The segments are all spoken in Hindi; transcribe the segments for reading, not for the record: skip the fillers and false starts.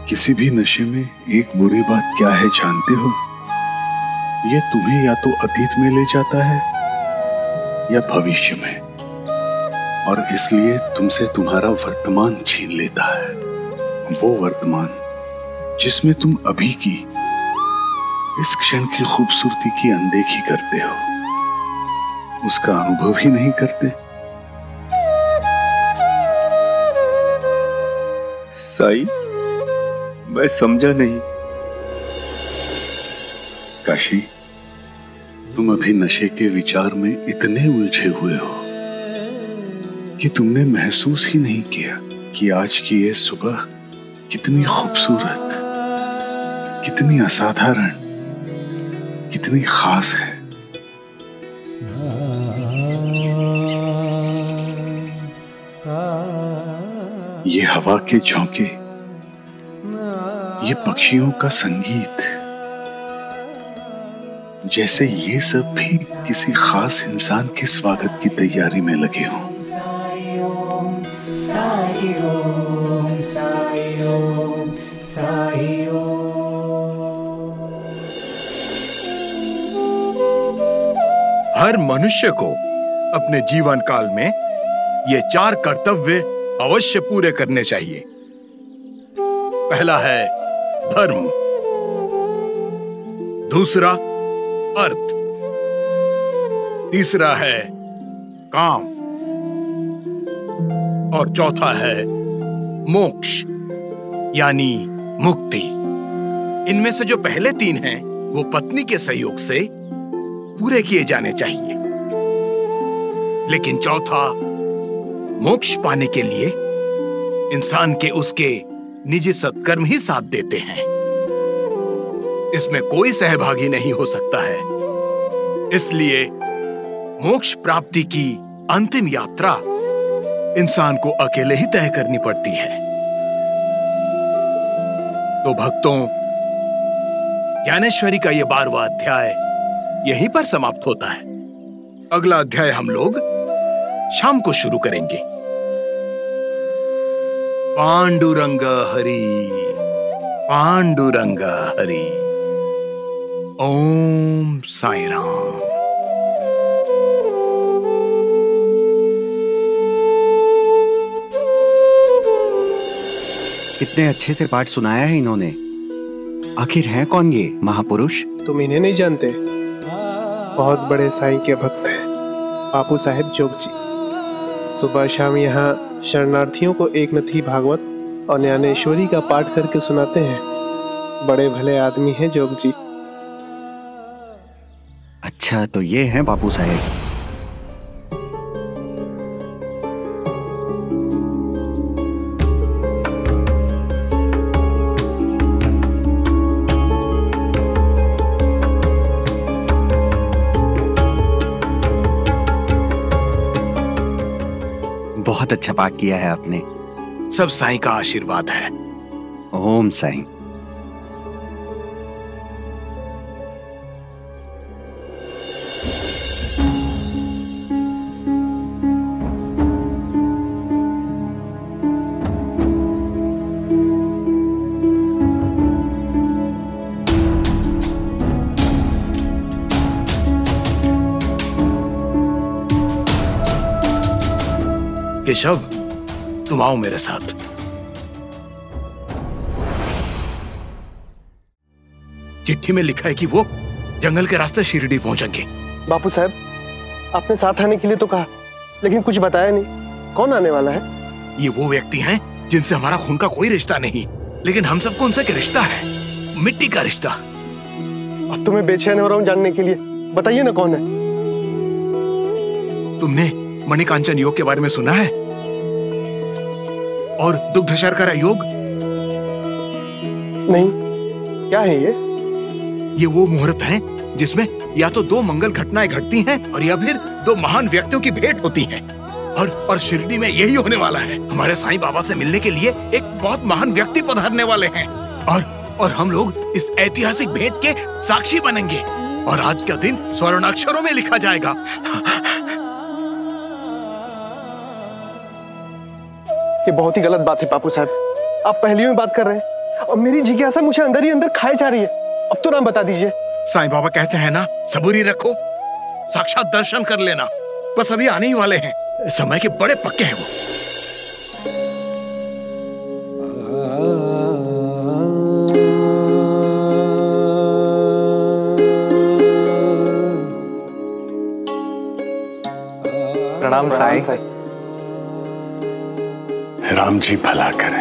किसी भी नशे में एक बुरी बात क्या है जानते हो? ये तुम्हें या तो अतीत में ले जाता है या भविष्य में, और इसलिए तुमसे तुम्हारा वर्तमान छीन लेता है। वो वर्तमान जिसमें तुम अभी की इस क्षण की खूबसूरती की अनदेखी करते हो, उसका अनुभव ही नहीं करते। साई, मैं समझा नहीं। काशी, तुम अभी नशे के विचार में इतने उलझे हुए हो कि तुमने महसूस ही नहीं किया कि आज की ये सुबह कितनी खूबसूरत, कितनी असाधारण, कितनी खास है। ये हवा के झोंके, ये पक्षियों का संगीत, जैसे ये सब भी किसी खास इंसान के स्वागत की तैयारी में लगे हों। हर मनुष्य को अपने जीवन काल में ये 4 कर्तव्य अवश्य पूरे करने चाहिए। पहला है धर्म, दूसरा अर्थ, तीसरा है काम और चौथा है मोक्ष यानी मुक्ति। इनमें से जो पहले 3 हैं वो पत्नी के सहयोग से पूरे किए जाने चाहिए, लेकिन चौथा मोक्ष पाने के लिए इंसान के उसके निजी सत्कर्म ही साथ देते हैं। इसमें कोई सहभागी नहीं हो सकता है। इसलिए मोक्ष प्राप्ति की अंतिम यात्रा इंसान को अकेले ही तय करनी पड़ती है। तो भक्तों, ज्ञानेश्वरी का यह 12वां अध्याय यहीं पर समाप्त होता है। अगला अध्याय हम लोग शाम को शुरू करेंगे। पांडुरंग हरि, पांडुरंग हरि। ओम साई राम। कितने अच्छे से पाठ सुनाया है इन्होंने। आखिर है कौन ये महापुरुष? तुम इन्हें नहीं जानते? बहुत बड़े साईं के भक्त हैं, बापू साहेब जोग जी। सुबह शाम यहाँ शरणार्थियों को एक नथी भागवत और ज्ञानेश्वरी का पाठ करके सुनाते हैं। बड़े भले आदमी हैं जोग जी। अच्छा, तो ये हैं बापू साहेब। बहुत अच्छा पाठ किया है आपने। सब साईं का आशीर्वाद है। ओम साईं। केशव, तुम आओ मेरे साथ। चिट्ठी में लिखा है कि वो जंगल के रास्ते शिरडी पहुंचेंगे। बापू साहब, आपने साथ आने के लिए तो कहा, लेकिन कुछ बताया नहीं। कौन आने वाला है? ये वो व्यक्ति हैं जिनसे हमारा खून का कोई रिश्ता नहीं, लेकिन हम सबको उनसे एक रिश्ता है, मिट्टी का रिश्ता। अब तो मैं बेचैन हो रहा हूँ जानने के लिए। बताइए ना कौन है? तुमने मणिकांचन योग के बारे में सुना है? और दुग्ध शर्करा योग? नहीं, क्या है ये? ये वो मुहूर्त है जिसमें या तो 2 मंगल घटनाएं घटती हैं और या फिर 2 महान व्यक्तियों की भेंट होती है। और शिरडी में यही होने वाला है। हमारे साईं बाबा से मिलने के लिए एक बहुत महान व्यक्ति पधारने वाले हैं और हम लोग इस ऐतिहासिक भेंट के साक्षी बनेंगे और आज का दिन स्वर्णाक्षरों में लिखा जाएगा। ये बहुत ही गलत बात है बापू साहब। आप पहेलियों में बात कर रहे हैं। और मेरी जिज्ञासा मुझे अंदर ही अंदर खाए जा रही है। अब तो नाम बता दीजिए। साईं बाबा कहते हैं ना, सबूरी रखो, साक्षात दर्शन कर लेना। बस अभी आने ही वाले हैं, समय के बड़े पक्के हैं वो। प्रणाम साईं। राम जी भला करें।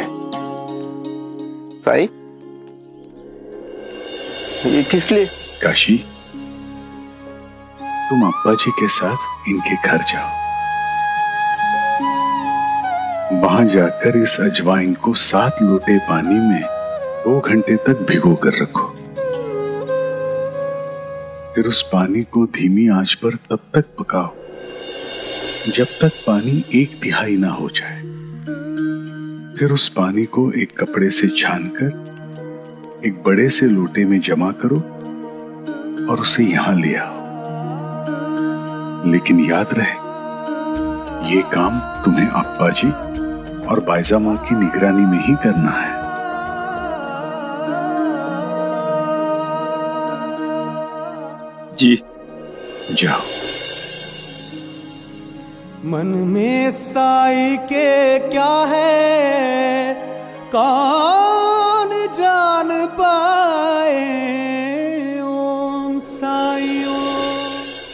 साई, ये किस लिए? काशी, तुम अप्पा जी के साथ इनके घर जाओ। वहां जाकर इस अजवाइन को 7 लोटे पानी में 2 घंटे तक भिगो कर रखो। फिर उस पानी को धीमी आंच पर तब तक पकाओ जब तक पानी 1/3 ना हो जाए। फिर उस पानी को एक कपड़े से छानकर एक बड़े से लोटे में जमा करो और उसे यहां ले आओ। लेकिन याद रहे, ये काम तुम्हें अप्पा जी और बायजा मां की निगरानी में ही करना है। जी। जाओ। मन में साई के क्या है कौन जान पाए। ओम साई ओम।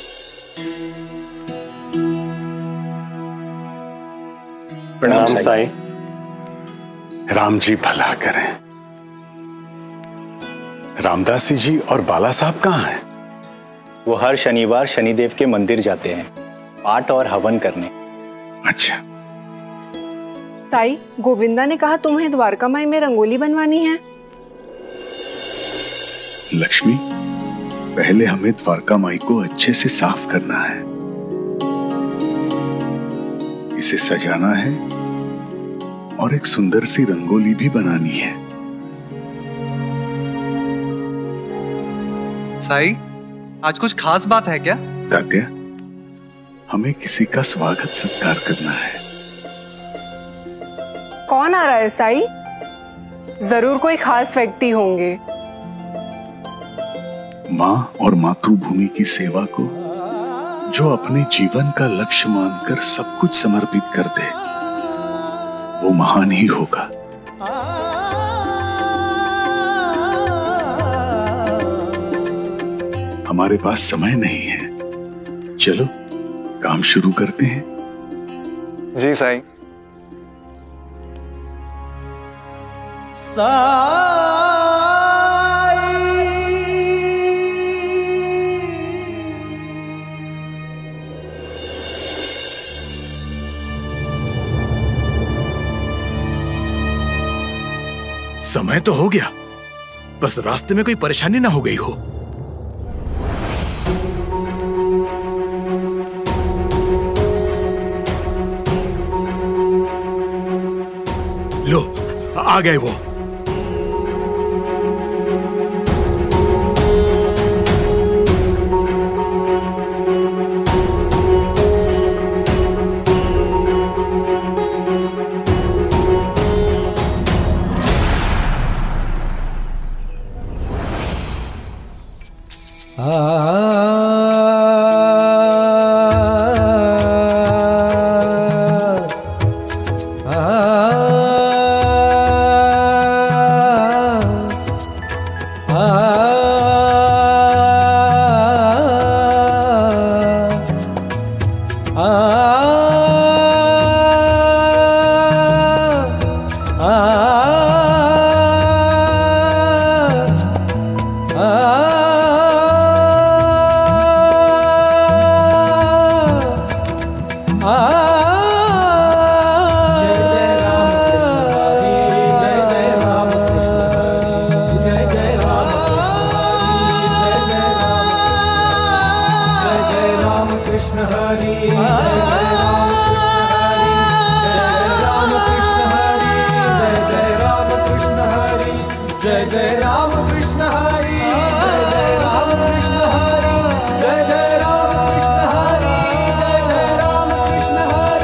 प्रणाम साई। राम जी भला करें। रामदासी जी और बाला साहब कहाँ हैं? वो हर शनिवार शनिदेव के मंदिर जाते हैं पाठ और हवन करने। अच्छा। साई, गोविंदा ने कहा तुम्हें द्वारका माई में रंगोली बनवानी है। लक्ष्मी, पहले हमें द्वारका माई को अच्छे से साफ करना है, इसे सजाना है और एक सुंदर सी रंगोली भी बनानी है। साई, आज कुछ खास बात है क्या? तात्या, हमें किसी का स्वागत सत्कार करना है। कौन आ रहा है साई? जरूर कोई खास व्यक्ति होंगे। मां और मातृभूमि की सेवा को जो अपने जीवन का लक्ष्य मानकर सब कुछ समर्पित कर दे, वो महान ही होगा। हमारे पास समय नहीं है, चलो काम शुरू करते हैं। जी साईं। समय तो हो गया, बस रास्ते में कोई परेशानी ना हो गई हो। लो, आ गए वो।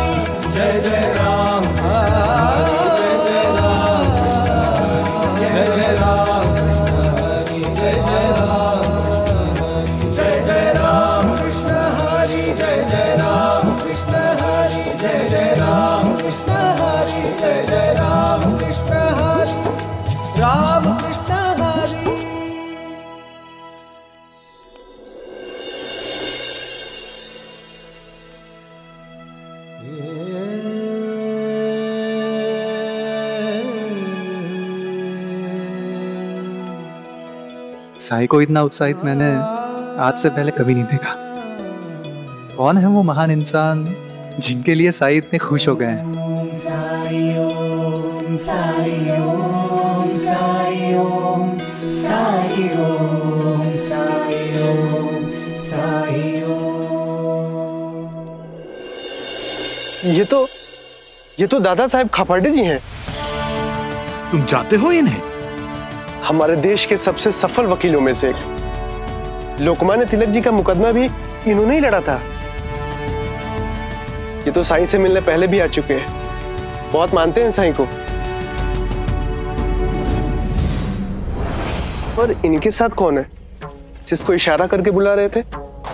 जय साई को इतना उत्साहित मैंने आज से पहले कभी नहीं देखा। कौन है वो महान इंसान जिनके लिए साई इतने खुश हो गए हैं? ये तो दादा साहब खापर्डे जी हैं। तुम जानते हो इन्हें? हमारे देश के सबसे सफल वकीलों में से एक। लोकमान्य तिलक जी का मुकदमा भी इन्होंने ही लड़ा था। ये तो साईं से मिलने पहले भी आ चुके हैं, बहुत मानते हैं साईं को। और इनके साथ कौन है जिसको इशारा करके बुला रहे थे?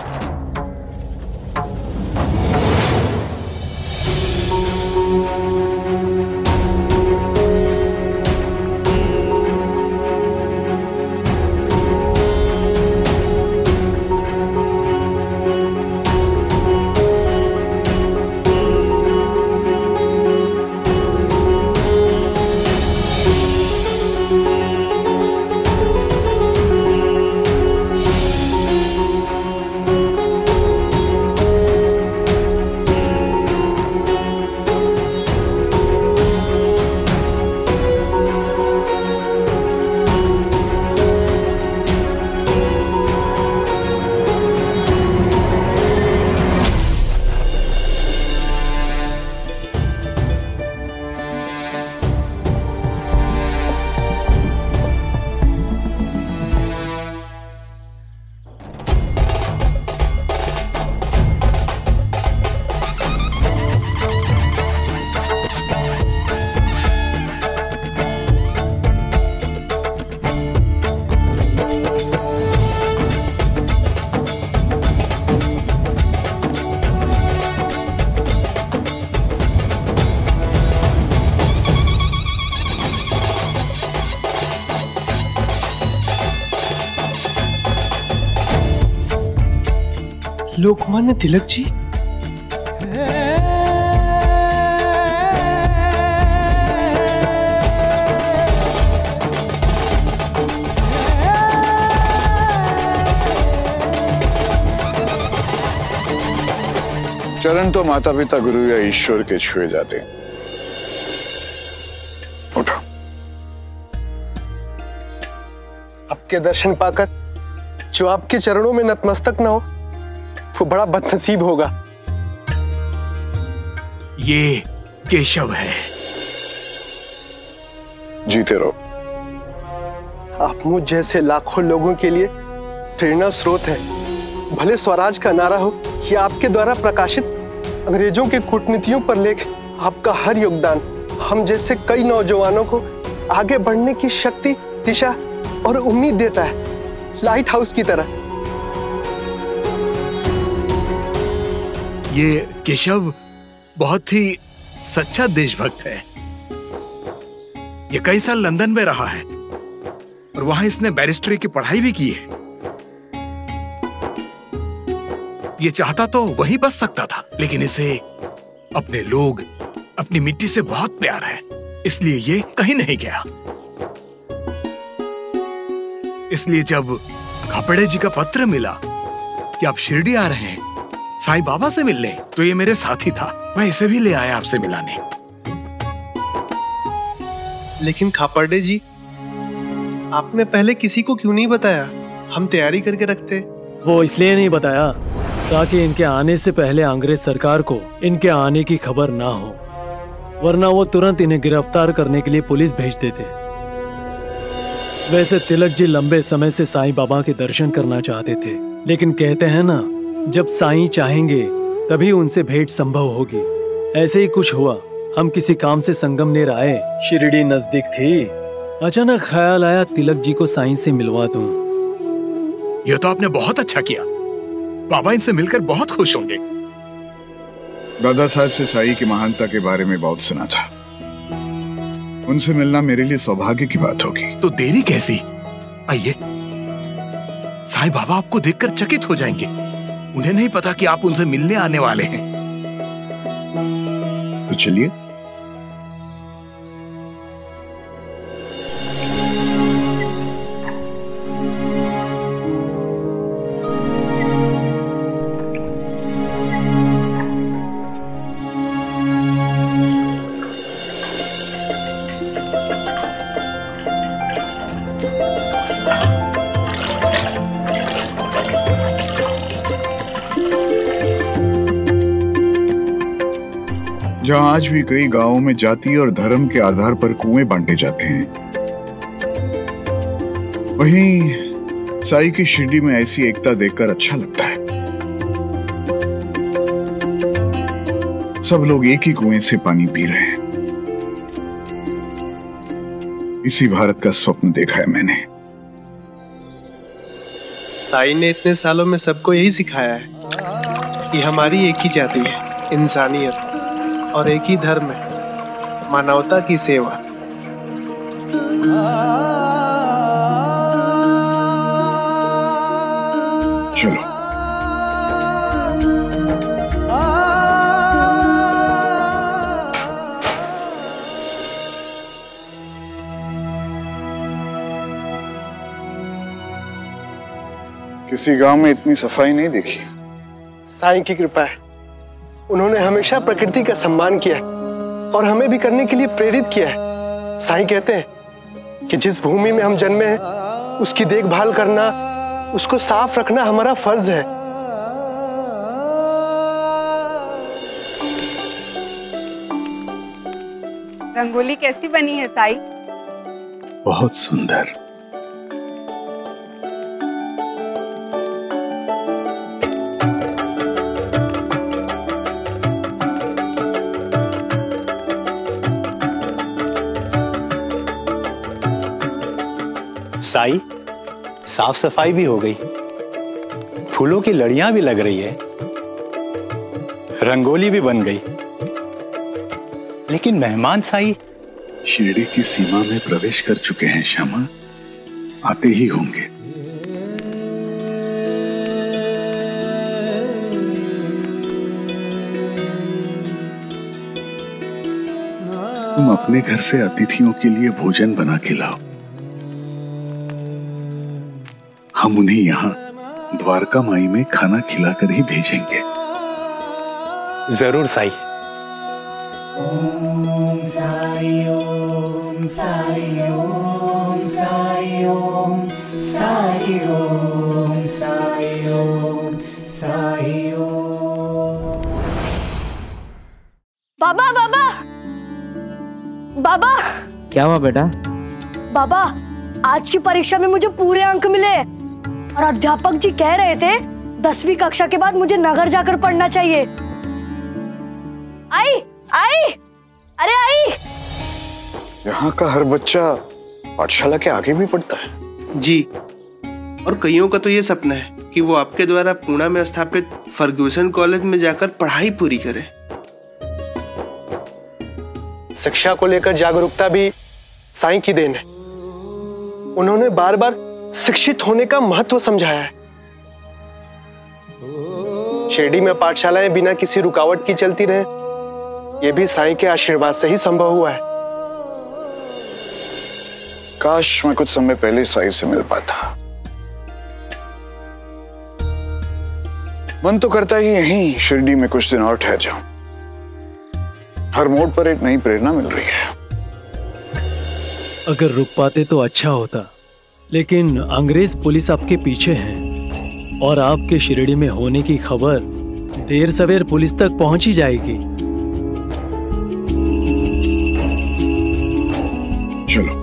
लोकमान्य तिलक जी? चरण तो माता पिता गुरु या ईश्वर के छुए जाते हैं। उठो। आपके दर्शन पाकर जो आपके चरणों में नतमस्तक न हो वो बड़ा बदनसीब होगा। ये केशव है। जीते रहो। आप मुझ जैसे लाखों लोगों के लिए प्रेरणा स्रोत है। भले स्वराज का नारा हो या आपके द्वारा प्रकाशित अंग्रेजों के कूटनीतियों पर लेख, आपका हर योगदान हम जैसे कई नौजवानों को आगे बढ़ने की शक्ति, दिशा और उम्मीद देता है, लाइट हाउस की तरह। ये केशव बहुत ही सच्चा देशभक्त है। ये कई साल लंदन में रहा है और वहां इसने बैरिस्ट्री की पढ़ाई भी की है। ये चाहता तो वहीं बस सकता था, लेकिन इसे अपने लोग, अपनी मिट्टी से बहुत प्यार है, इसलिए ये कहीं नहीं गया। इसलिए जब खापड़े जी का पत्र मिला कि आप शिरडी आ रहे हैं साईं बाबा से मिलने, तो ये मेरे साथी था। मैं इसे भी ले आया आपसे मिलाने। लेकिन खापर्डे जी, आपने पहले किसी को क्यों नहीं बताया? हम तैयारी करके रखते। वो इसलिए नहीं बताया ताकि इनके आने से पहले अंग्रेज सरकार को इनके आने की खबर ना हो, वरना वो तुरंत इन्हें गिरफ्तार करने के लिए पुलिस भेज देते। वैसे तिलक जी लंबे समय से साईं बाबा के दर्शन करना चाहते थे, लेकिन कहते हैं ना, जब साईं चाहेंगे तभी उनसे भेंट संभव होगी। ऐसे ही कुछ हुआ। हम किसी काम से संगमनेर आए, शिरडी नजदीक थी। अचानक ख्याल आया तिलक जी को साईं से मिलवा दूं। यह तो आपने बहुत अच्छा किया। बाबा इनसे मिलकर बहुत खुश होंगे। दादा साहब से साई की महानता के बारे में बहुत सुना था। उनसे मिलना मेरे लिए सौभाग्य की बात होगी। तो देरी कैसी? आइए। साईं बाबा आपको देखकर चकित हो जाएंगे। उन्हें नहीं पता कि आप उनसे मिलने आने वाले हैं। तो चलिए। जहां आज भी कई गांवों में जाति और धर्म के आधार पर कुएं बांटे जाते हैं, वहीं साई की शिरडी में ऐसी एकता देखकर अच्छा लगता है। सब लोग एक ही कुएं से पानी पी रहे हैं। इसी भारत का स्वप्न देखा है मैंने। साई ने इतने सालों में सबको यही सिखाया है कि हमारी एक ही जाति है, इंसानियत, और एक ही धर्म है, मानवता की सेवा। चलो किसी गांव में इतनी सफाई नहीं देखी। साईं की कृपा है। उन्होंने हमेशा प्रकृति का सम्मान किया है और हमें भी करने के लिए प्रेरित किया है। साईं कहते हैं कि जिस भूमि में हम जन्मे हैं उसकी देखभाल करना, उसको साफ रखना हमारा फर्ज है। रंगोली कैसी बनी है साई? बहुत सुंदर। साई, साफ सफाई भी हो गई, फूलों की लड़ियां भी लग रही है, रंगोली भी बन गई, लेकिन मेहमान साई शिरडी की सीमा में प्रवेश कर चुके हैं श्यामा, आते ही होंगे। तुम अपने घर से अतिथियों के लिए भोजन बना के लाओ, हम उन्हें यहाँ द्वारका माई में खाना खिलाकर ही भेजेंगे। जरूर साई। ओम साई ओम साई ओम साई ओम साई ओम साई ओम साई ओम। बाबा बाबा बाबा। क्या हुआ बेटा? बाबा, आज की परीक्षा में मुझे पूरे अंक मिले और अध्यापक जी कह रहे थे 10वीं कक्षा के बाद मुझे नगर जाकर पढ़ना चाहिए। आई आई, अरे आई। यहाँ का हर बच्चा पाठशाला के आगे भी पढ़ता है जी, और कईयों का तो ये सपना है कि वो आपके द्वारा पुणे में स्थापित फर्ग्यूसन कॉलेज में जाकर पढ़ाई पूरी करे। शिक्षा को लेकर जागरूकता भी साईं की देन है। उन्होंने बार बार शिक्षित होने का महत्व समझाया है। शिरडी में पाठशालाएं बिना किसी रुकावट की चलती रहे, ये भी साईं के आशीर्वाद से ही संभव हुआ है। काश मैं कुछ समय पहले साईं से मिल पाता। मन तो करता ही यहीं शिरडी में कुछ दिन और ठहर जाऊं। हर मोड़ पर एक नई प्रेरणा मिल रही है। अगर रुक पाते तो अच्छा होता, लेकिन अंग्रेज पुलिस आपके पीछे है और आपके शिरडी में होने की खबर देर सवेर पुलिस तक पहुंच ही जाएगी। चलो।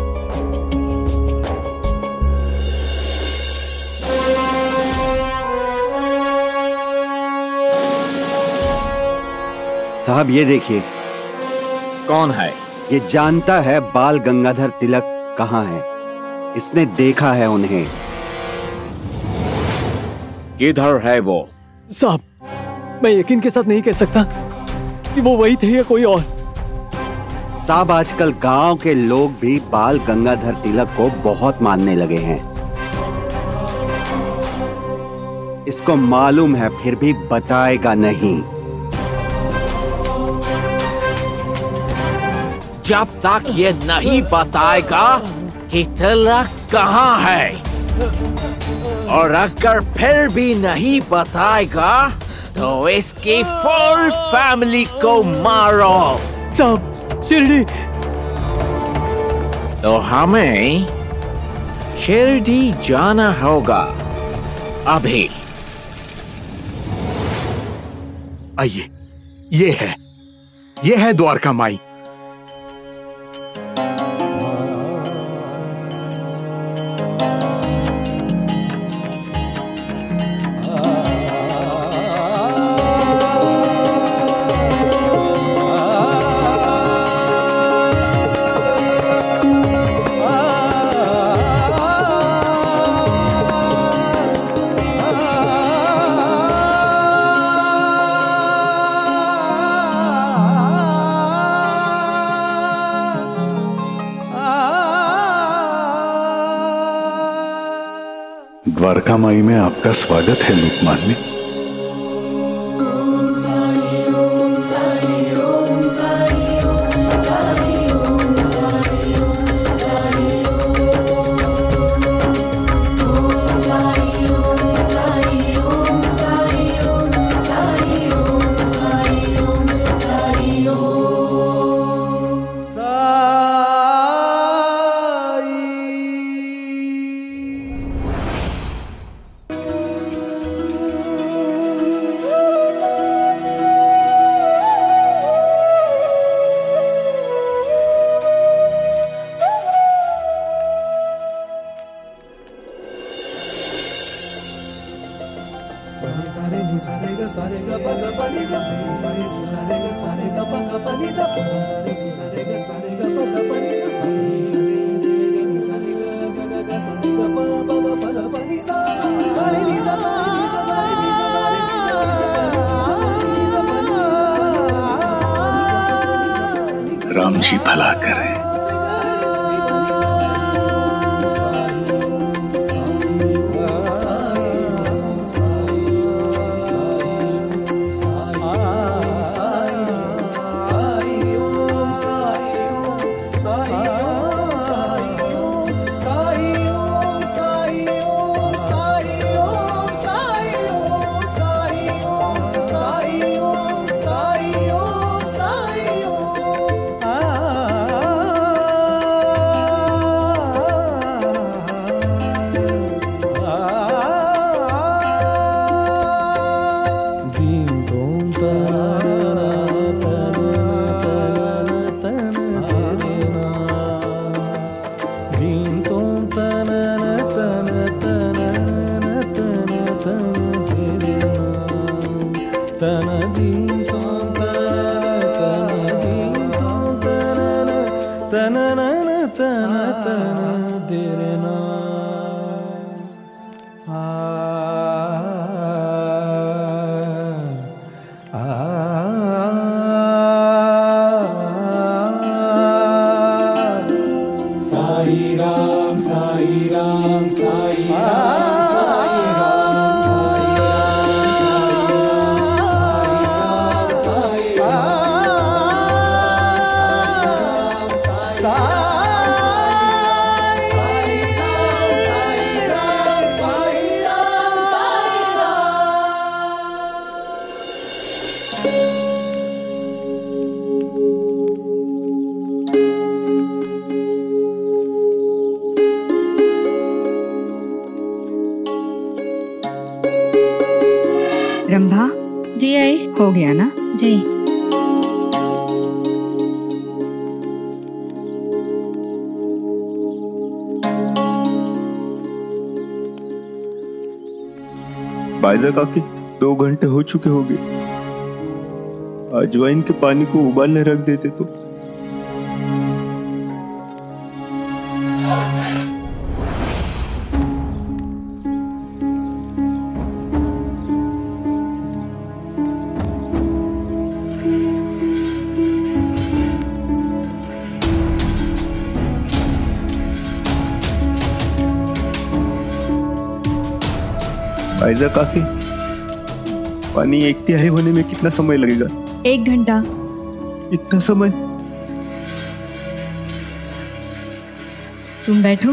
साहब ये देखिए। कौन है? ये जानता है बाल गंगाधर तिलक कहाँ है। इसने देखा है उन्हें। किधर है वो? साहब, मैं यकीन के साथ नहीं कह सकता कि वो वही थे या कोई और। साहब, आजकल गांव के लोग भी बाल गंगाधर तिलक को बहुत मानने लगे हैं। इसको मालूम है फिर भी बताएगा नहीं। जब तक ये नहीं बताएगा कि तिलक कहाँ है, और अगर फिर भी नहीं बताएगा तो इसकी फुल फैमिली को मारो। साहब, शिरडी। तो हमें शिरडी जाना होगा अभी। आइए, ये है ये है द्वारका माई। द्वारका माई में आपका स्वागत है लोकमान्य। राम जी भला करें। रंभा जी आई हो गया ना जी। बाइजा काकी 2 घंटे हो चुके होंगे। अजवाइन के पानी को उबालने रख देते तो। बाइजा काकी पानी 1/3 होने में कितना समय लगेगा? 1 घंटा। इतना समय? तुम बैठो।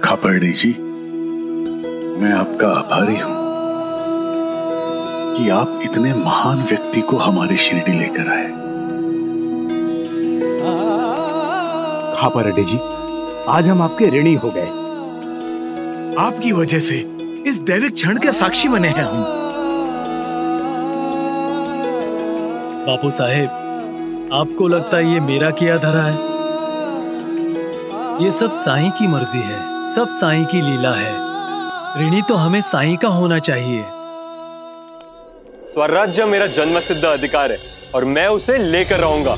खापर्डे जी, मैं आपका आभारी हूं कि आप इतने महान व्यक्ति को हमारे शिरडी लेकर आए। खापर्डे जी, आज हम आपके ऋणी हो गए। आपकी वजह से इस दैविक क्षण के साक्षी बने हैं हम। बापू साहेब, आपको लगता है ये मेरा किया धरा है? ये सब साईं की मर्जी है, सब साईं की लीला है। ऋणी तो हमें साईं का होना चाहिए। स्वराज्य मेरा जन्मसिद्ध अधिकार है और मैं उसे लेकर रहूंगा।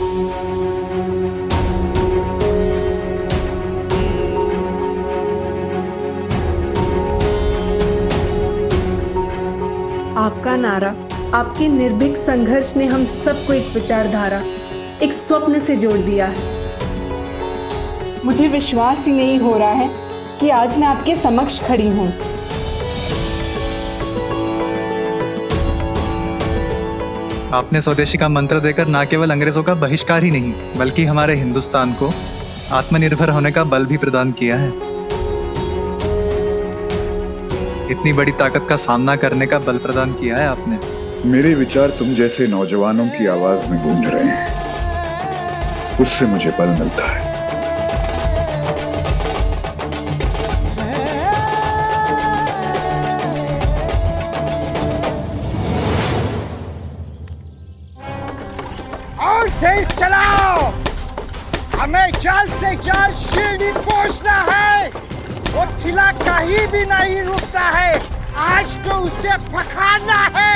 आपका नारा, आपके निर्भीक संघर्ष ने हम सबको एक विचारधारा, एक स्वप्न से जोड़ दिया है। मुझे विश्वास ही नहीं हो रहा है कि आज मैं आपके समक्ष खड़ी हूँ। आपने स्वदेशी का मंत्र देकर न केवल अंग्रेजों का बहिष्कार ही नहीं, बल्कि हमारे हिंदुस्तान को आत्मनिर्भर होने का बल भी प्रदान किया है। इतनी बड़ी ताकत का सामना करने का बल प्रदान किया है आपने। मेरे विचार तुम जैसे नौजवानों की आवाज में गूंज रहे हैं, उससे मुझे बल मिलता है। और तेज चलाओ, हमें जल्द से जल्द शिरडी पहुंचना है। वो ठिला कहीं भी नहीं रुकता है, आज तो उसे पखाना है।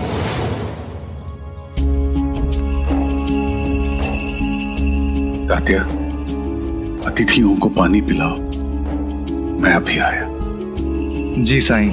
तात्या, अतिथियों को पानी पिलाओ, मैं अभी आया। जी साईं।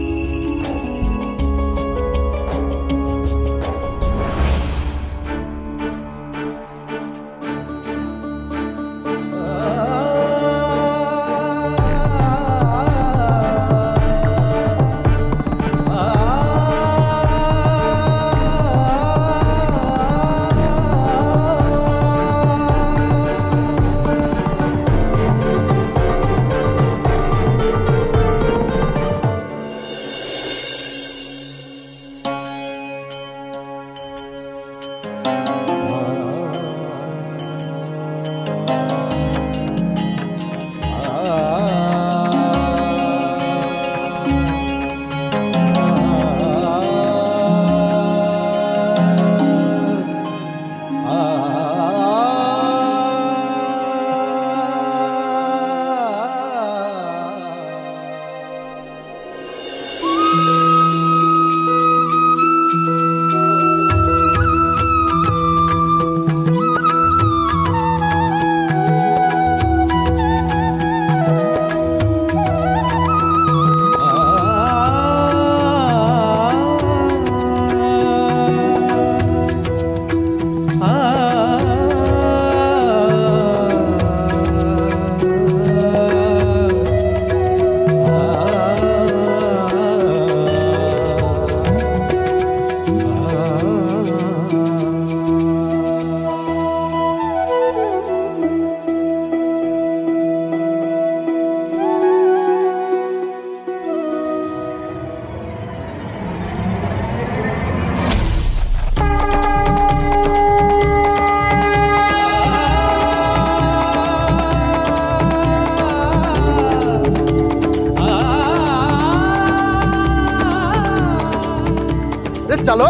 चलो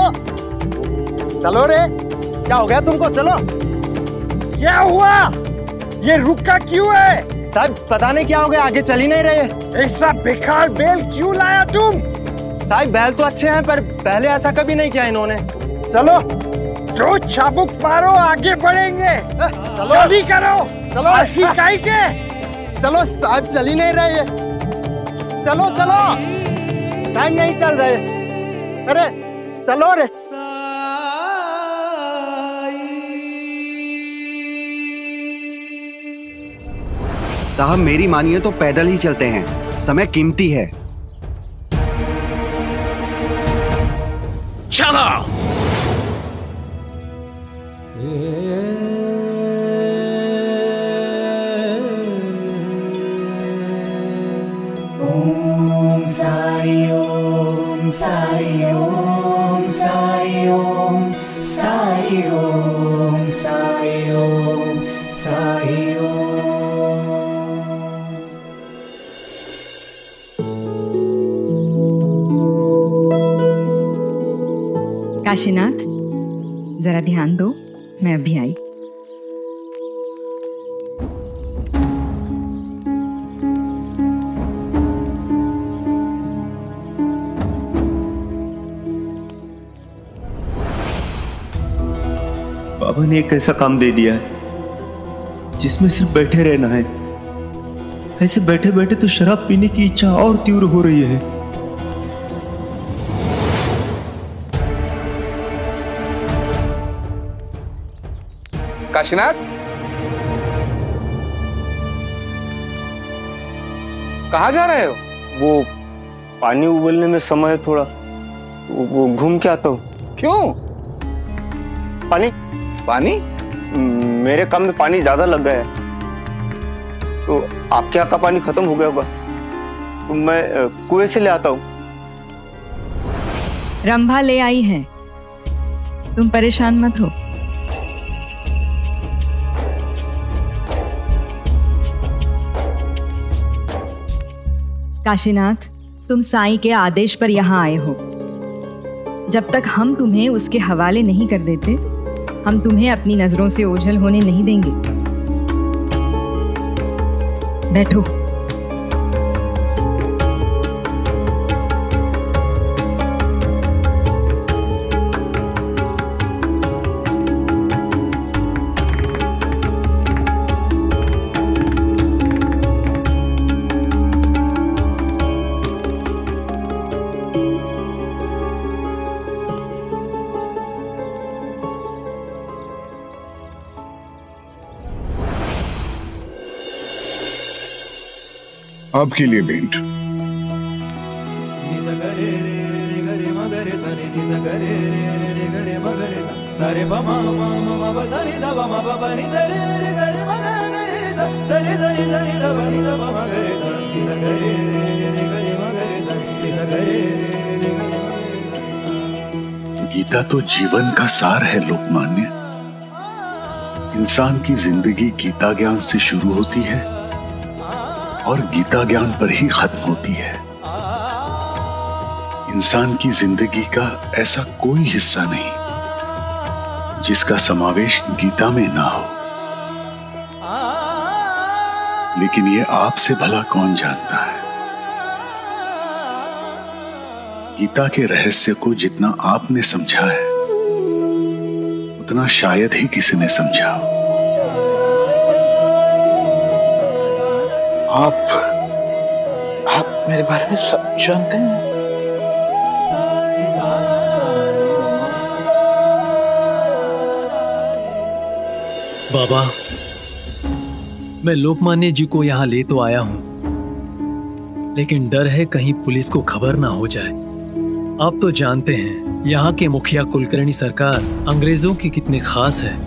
चलो रे, क्या हो गया तुमको? चलो। क्या हुआ? ये रुका क्यों है? साहब पता नहीं क्या हो गया, आगे चल ही नहीं रहे। ऐसा बेकार बैल क्यों लाया तुम? साहब बैल तो अच्छे हैं, पर पहले ऐसा कभी नहीं किया इन्होंने। चलो जो चाबुक मारो, आगे बढ़ेंगे। चलो जल्दी करो। चलो ऐसी काई के? चलो साहब चल ही नहीं रहे। चलो चलो साहब नहीं चल रहे। अरे चलो रे। साहब मेरी मानिए तो पैदल ही चलते हैं, समय कीमती है। चलो। साई ओम साई ओम साई ओम साई ओम साई ओम साई ओम। काशीनाथ, जरा ध्यान दो, मैं अभी आई। बाबा ने एक ऐसा काम दे दिया है जिसमें सिर्फ बैठे रहना है। ऐसे बैठे बैठे तो शराब पीने की इच्छा और तीव्र हो रही है। काशीनाथ, कहाँ जा रहे हो? वो पानी उबलने में समय है थोड़ा, वो घूम के आता हूँ। क्यों? पानी पानी? मेरे काम में पानी ज्यादा लग गया है, तो आपके यहाँ का पानी खत्म हो गया होगा, तो मैं कुएं से ले आता हूँ। रंभा ले आई है, तुम परेशान मत हो। काशीनाथ, तुम साईं के आदेश पर यहाँ आए हो। जब तक हम तुम्हें उसके हवाले नहीं कर देते, हम तुम्हें अपनी नजरों से ओझल होने नहीं देंगे। बैठो। आपके लिए भेंट। गीता तो जीवन का सार है लोकमान्य। इंसान की जिंदगी गीता ज्ञान से शुरू होती है और गीता ज्ञान पर ही खत्म होती है। इंसान की जिंदगी का ऐसा कोई हिस्सा नहीं जिसका समावेश गीता में ना हो। लेकिन ये आपसे भला कौन जानता है? गीता के रहस्य को जितना आपने समझा है, उतना शायद ही किसी ने समझा हो। आप मेरे बारे में सब जानते हैं। बाबा, मैं लोकमान्य जी को यहाँ ले तो आया हूँ, लेकिन डर है कहीं पुलिस को खबर ना हो जाए। आप तो जानते हैं यहाँ के मुखिया कुलकर्णी सरकार अंग्रेजों की कितने खास है।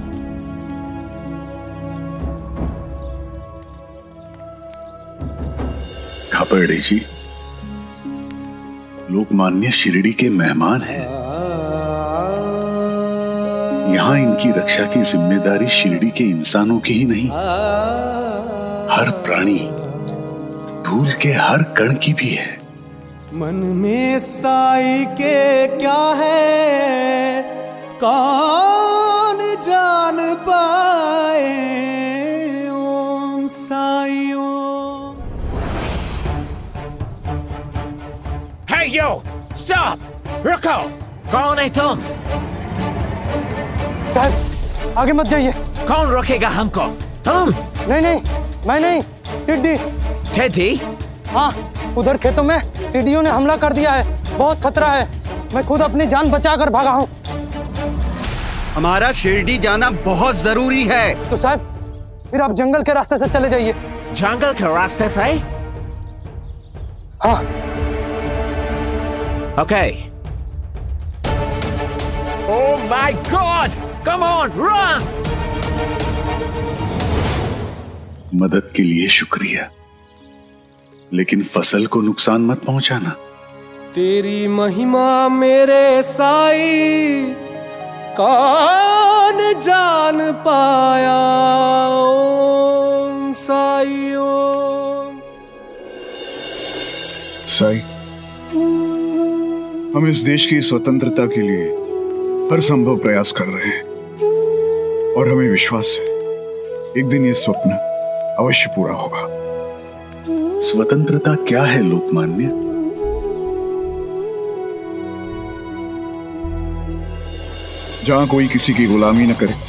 खापर्डे जी, लोकमान्य शिरडी के मेहमान हैं। यहाँ इनकी रक्षा की जिम्मेदारी शिरडी के इंसानों की ही नहीं, हर प्राणी, धूल के हर कण की भी है। मन में साई के क्या है, कौन जान पाए। ओम साई ओम। Hey yo, stop! रुको! कौन है तुम? साहब, आगे मत जाइए। कौन रोकेगा हमको? तुम? नहीं नहीं, मैं नहीं, टिड्डी। टिड्डी? हाँ, उधर खेतों में टिड्डियों ने हमला कर दिया है, बहुत खतरा है। मैं खुद अपनी जान बचाकर भागा हूँ। हमारा शिरडी जाना बहुत जरूरी है। तो साहब, फिर आप जंगल के रास्ते से चले जाइए। जंगल के रास्ते से? हाँ। Okay. Oh my God! Come on, run! मदद के लिए शुक्रिया, लेकिन फसल को नुकसान मत पहुंचाना। तेरी महिमा मेरे साई कौन जान पाया। ओम साई ओम। साई, हम इस देश की स्वतंत्रता के लिए हर संभव प्रयास कर रहे हैं और हमें विश्वास है एक दिन ये स्वप्न अवश्य पूरा होगा। स्वतंत्रता क्या है लोकमान्य? जहां कोई किसी की गुलामी न करे,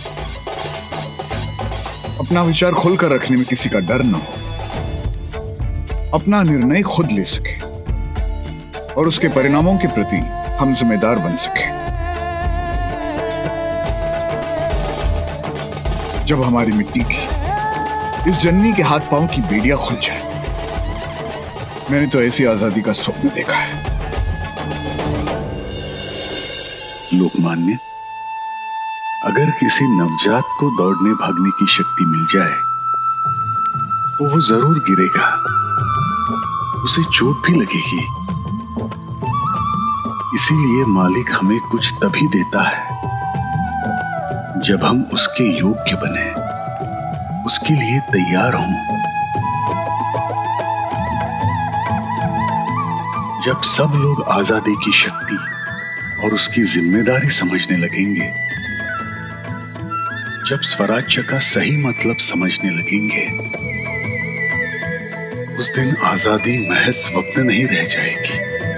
अपना विचार खुलकर रखने में किसी का डर न हो, अपना निर्णय खुद ले सके और उसके परिणामों के प्रति हम जिम्मेदार बन सके। जब हमारी मिट्टी की इस जननी के हाथ पांव की बेड़ियां खुल जाए, मैंने तो ऐसी आजादी का स्वप्न देखा है। लोकमान्य, अगर किसी नवजात को दौड़ने भागने की शक्ति मिल जाए तो वो जरूर गिरेगा, उसे चोट भी लगेगी। इसीलिए मालिक हमें कुछ तभी देता है जब हम उसके योग्य बने, उसके लिए तैयार हों। जब सब लोग आजादी की शक्ति और उसकी जिम्मेदारी समझने लगेंगे, जब स्वराज्य का सही मतलब समझने लगेंगे, उस दिन आजादी महज स्वप्न नहीं रह जाएगी।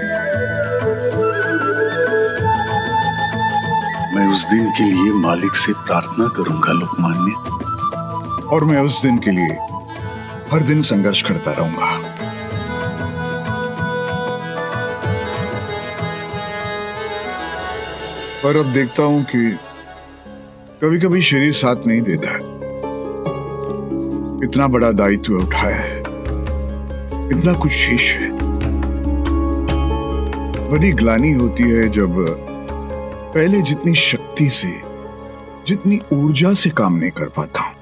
मैं उस दिन के लिए मालिक से प्रार्थना करूंगा लोकमान्य, और मैं उस दिन के लिए हर दिन संघर्ष करता रहूंगा। पर अब देखता हूं कि कभी कभी शरीर साथ नहीं देता है। इतना बड़ा दायित्व उठाया है, इतना कुछ शेष है। बड़ी ग्लानि होती है जब पहले जितनी शक्ति से, जितनी ऊर्जा से काम नहीं कर पाता हूं।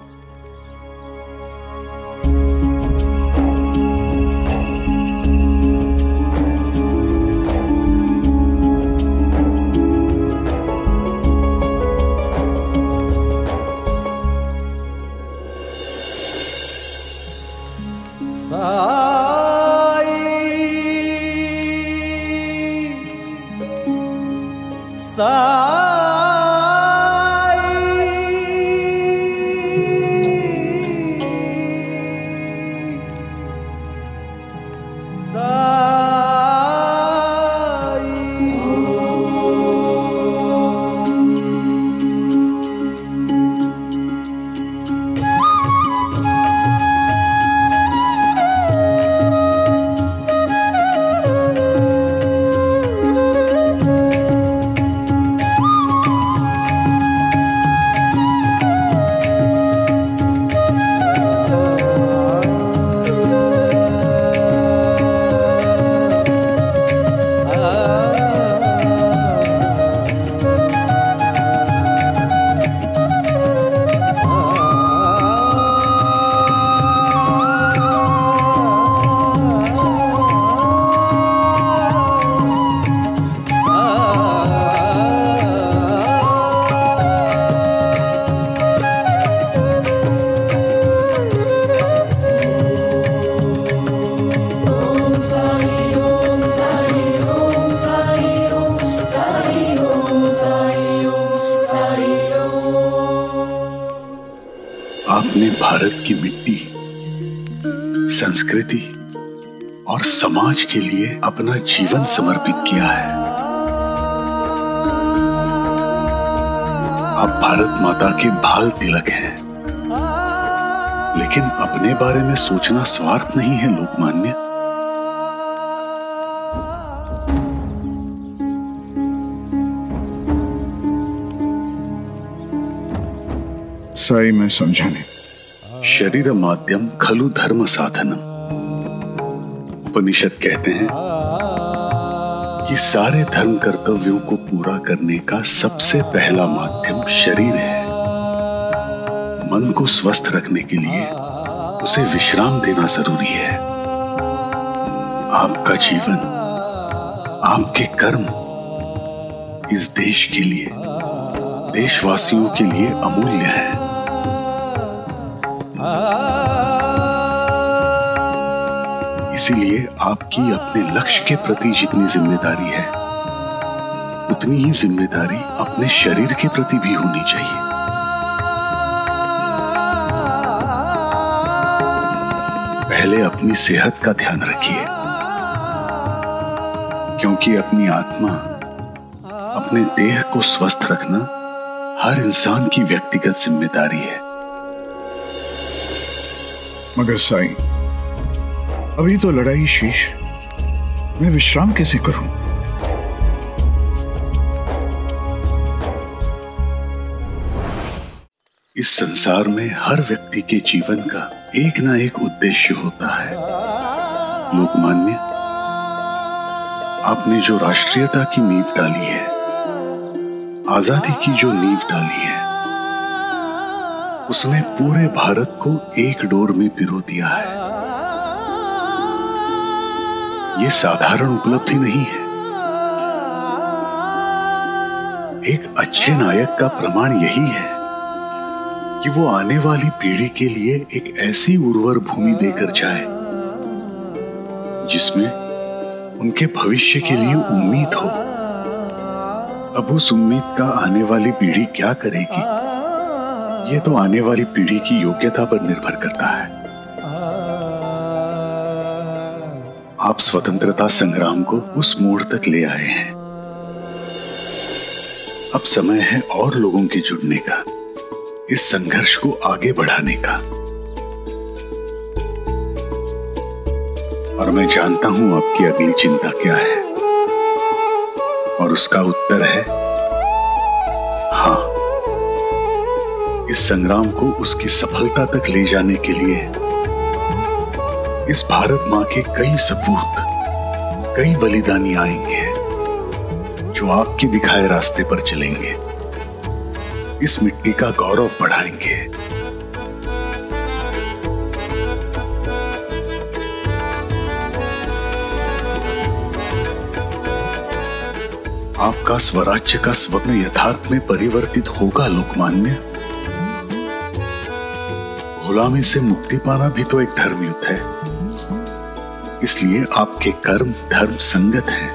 आपने भारत की मिट्टी, संस्कृति और समाज के लिए अपना जीवन समर्पित किया है। आप भारत माता के भाल तिलक हैं, लेकिन अपने बारे में सोचना स्वार्थ नहीं है लोकमान्य। साई, मैं समझा नहीं। शरीर माध्यम खलु धर्म साधनम। उपनिषद कहते हैं कि सारे धर्म कर्तव्यों को पूरा करने का सबसे पहला माध्यम शरीर है। मन को स्वस्थ रखने के लिए उसे विश्राम देना जरूरी है। आपका जीवन, आपके कर्म इस देश के लिए, देशवासियों के लिए अमूल्य है। इसीलिए आपकी अपने लक्ष्य के प्रति जितनी जिम्मेदारी है, उतनी ही जिम्मेदारी अपने शरीर के प्रति भी होनी चाहिए। पहले अपनी सेहत का ध्यान रखिए, क्योंकि अपनी आत्मा, अपने देह को स्वस्थ रखना हर इंसान की व्यक्तिगत जिम्मेदारी है। मगर साईं, अभी तो लड़ाई शेष, मैं विश्राम कैसे करूं? इस संसार में हर व्यक्ति के जीवन का एक ना एक उद्देश्य होता है। लोकमान्य, आपने जो राष्ट्रीयता की नींव डाली है, आजादी की जो नींव डाली है, उसने पूरे भारत को एक डोर में पिरो दिया है। ये साधारण उपलब्धि नहीं है। एक अच्छे नायक का प्रमाण यही है कि वो आने वाली पीढ़ी के लिए एक ऐसी उर्वर भूमि देकर जाए जिसमें उनके भविष्य के लिए उम्मीद हो। अब उस उम्मीद का आने वाली पीढ़ी क्या करेगी, ये तो आने वाली पीढ़ी की योग्यता पर निर्भर करता है। आप स्वतंत्रता संग्राम को उस मोड़ तक ले आए हैं। अब समय है और लोगों के जुड़ने का, इस संघर्ष को आगे बढ़ाने का। और मैं जानता हूं आपकी अगली चिंता क्या है, और उसका उत्तर है हाँ। इस संग्राम को उसकी सफलता तक ले जाने के लिए इस भारत मां के कई सपूत, कई बलिदानी आएंगे जो आपके दिखाए रास्ते पर चलेंगे, इस मिट्टी का गौरव बढ़ाएंगे। आपका स्वराज्य का स्वप्न यथार्थ में परिवर्तित होगा लोकमान्य। गुलामी से मुक्ति पाना भी तो एक धर्म युद्ध है, इसलिए आपके कर्म धर्म संगत हैं।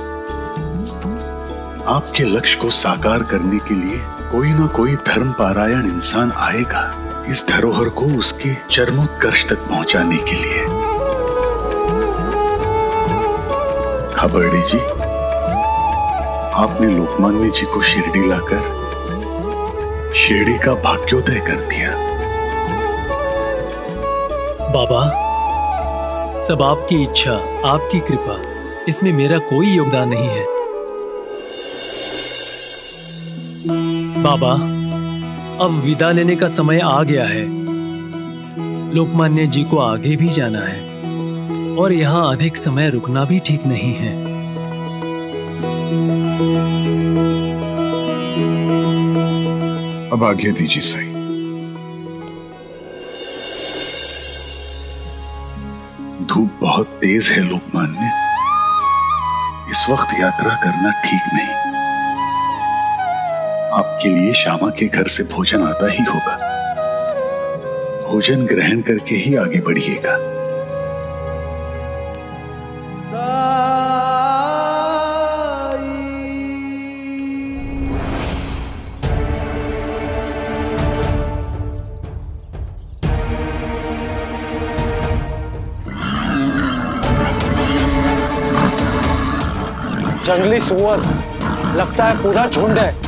आपके लक्ष्य को साकार करने के लिए कोई ना कोई धर्म पारायण इंसान आएगा, इस धरोहर को उसके चरमोत्कर्ष तक पहुंचाने के लिए। खबरडी जी, आपने लोकमान्य जी को शिरडी लाकर शिरडी का भाग्योदय कर दिया। बाबा, सब आपकी इच्छा, आपकी कृपा, इसमें मेरा कोई योगदान नहीं है। बाबा, अब विदा लेने का समय आ गया है। लोकमान्य जी को आगे भी जाना है और यहाँ अधिक समय रुकना भी ठीक नहीं है। अब आज्ञा दीजिए साईं। धूप बहुत तेज है लोकमान्य, इस वक्त यात्रा करना ठीक नहीं। आपके लिए श्यामा के घर से भोजन आता ही होगा, भोजन ग्रहण करके ही आगे बढ़िएगा। जंगली सुअर, लगता है पूरा झुंड है।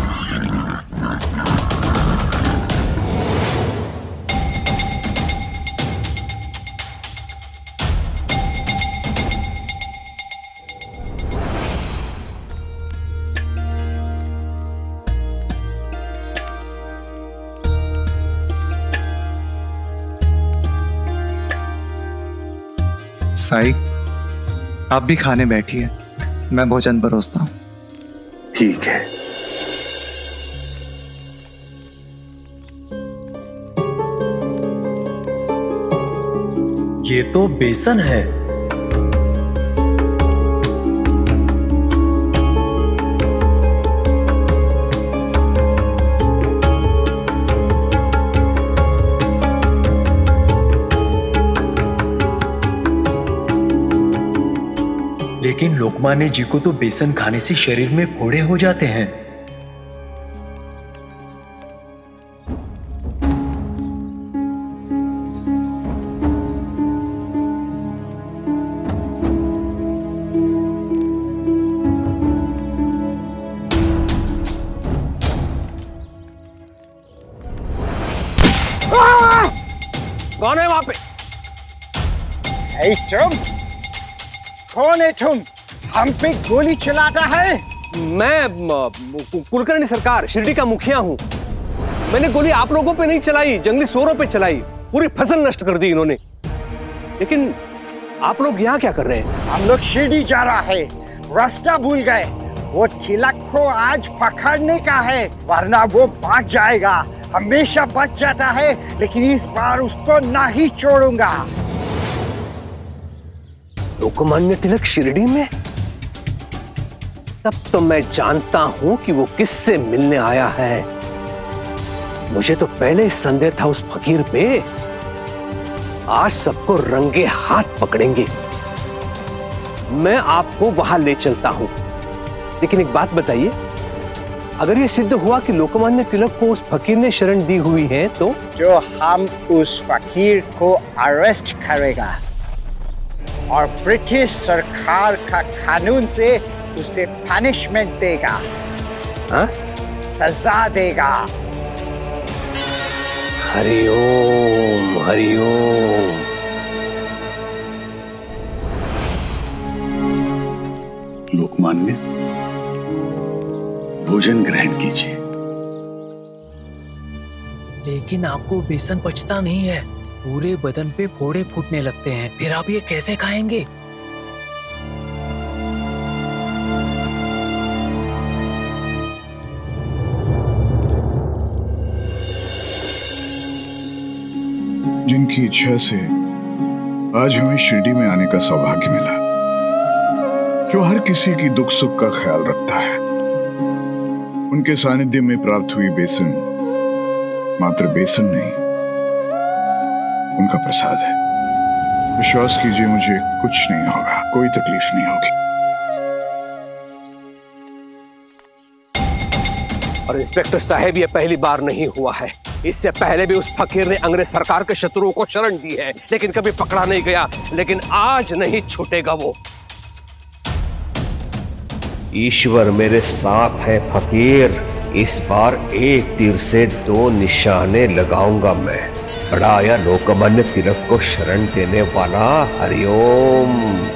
साई, आप भी खाने बैठिए, मैं भोजन परोसता हूं। ठीक है। ये तो बेसन है। लेकिन लोकमान्य जी को तो बेसन खाने से शरीर में फोड़े हो जाते हैं। कौन है वहां पे? तुम कौन है तुम? हम पे गोली चलाता है? मैं कुलकर्णी सरकार, शिरडी का मुखिया हूँ। मैंने गोली आप लोगों पे नहीं चलाई, जंगली सूरों पे चलाई। पूरी फसल नष्ट कर दी इन्होंने। लेकिन आप लोग यहाँ क्या कर रहे हैं? हम लोग शिरडी जा रहा है, रास्ता भूल गए। वो तिलक को आज पकड़ने का है, वरना वो भाग जाएगा। हमेशा बच जाता है, लेकिन इस बार उसको नहीं छोड़ूंगा। लोकमान्य तिलक शिरडी में? तब तो मैं जानता हूं कि वो किससे मिलने आया है। मुझे तो पहले ही संदेह था उस फकीर पे। आज सबको रंगे हाथ पकड़ेंगे। मैं आपको वहां ले चलता हूं। लेकिन एक बात बताइए, अगर ये सिद्ध हुआ कि लोकमान्य तिलक को उस फकीर ने शरण दी हुई है तो? जो हम उस फकीर को अरेस्ट करेगा और ब्रिटिश सरकार का कानून से उसे पनिशमेंट देगा। हाँ? सजा देगा। हरिओम हरिओम। लोकमान्य, भोजन ग्रहण कीजिए। लेकिन आपको बेसन पचता नहीं है, पूरे बदन पे फोड़े फूटने लगते हैं, फिर आप ये कैसे खाएंगे? जिनकी इच्छा से आज हमें शिरडी में आने का सौभाग्य मिला, जो हर किसी की दुख सुख का ख्याल रखता है, उनके सानिध्य में प्राप्त हुई बेसन मात्र बेसन नहीं, उनका प्रसाद है। विश्वास कीजिए, मुझे कुछ नहीं होगा, कोई तकलीफ नहीं होगी। और इंस्पेक्टर साहब, ये पहली बार नहीं हुआ है। इससे पहले भी उस फकीर ने अंग्रेज सरकार के शत्रुओं को शरण दी है, लेकिन कभी पकड़ा नहीं गया। लेकिन आज नहीं छूटेगा वो। ईश्वर मेरे साथ है फकीर। इस बार एक तीर से 2 निशाने लगाऊंगा मैं। बड़ा आया लोकमान्य तिलक को शरण देने वाला। हरिओम।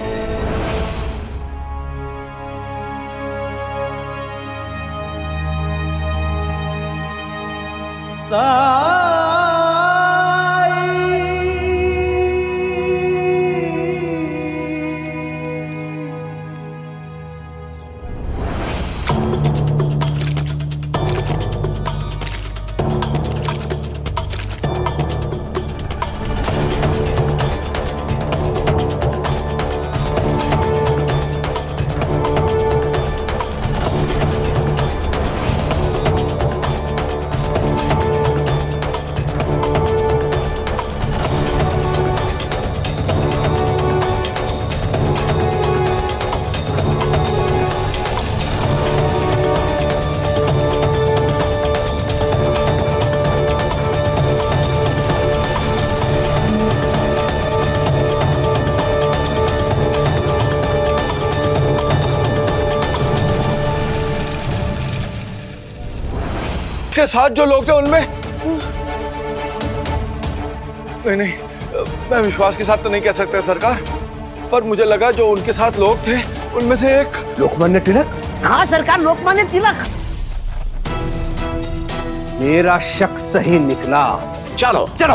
के साथ जो लोग थे उनमें नहीं, मैं विश्वास के साथ तो नहीं कह सकता सरकार, पर मुझे लगा जो उनके साथ लोग थे उनमें से एक लोकमान्य तिलक। हाँ सरकार, लोकमान्य तिलक। मेरा शक सही निकला। चलो चलो।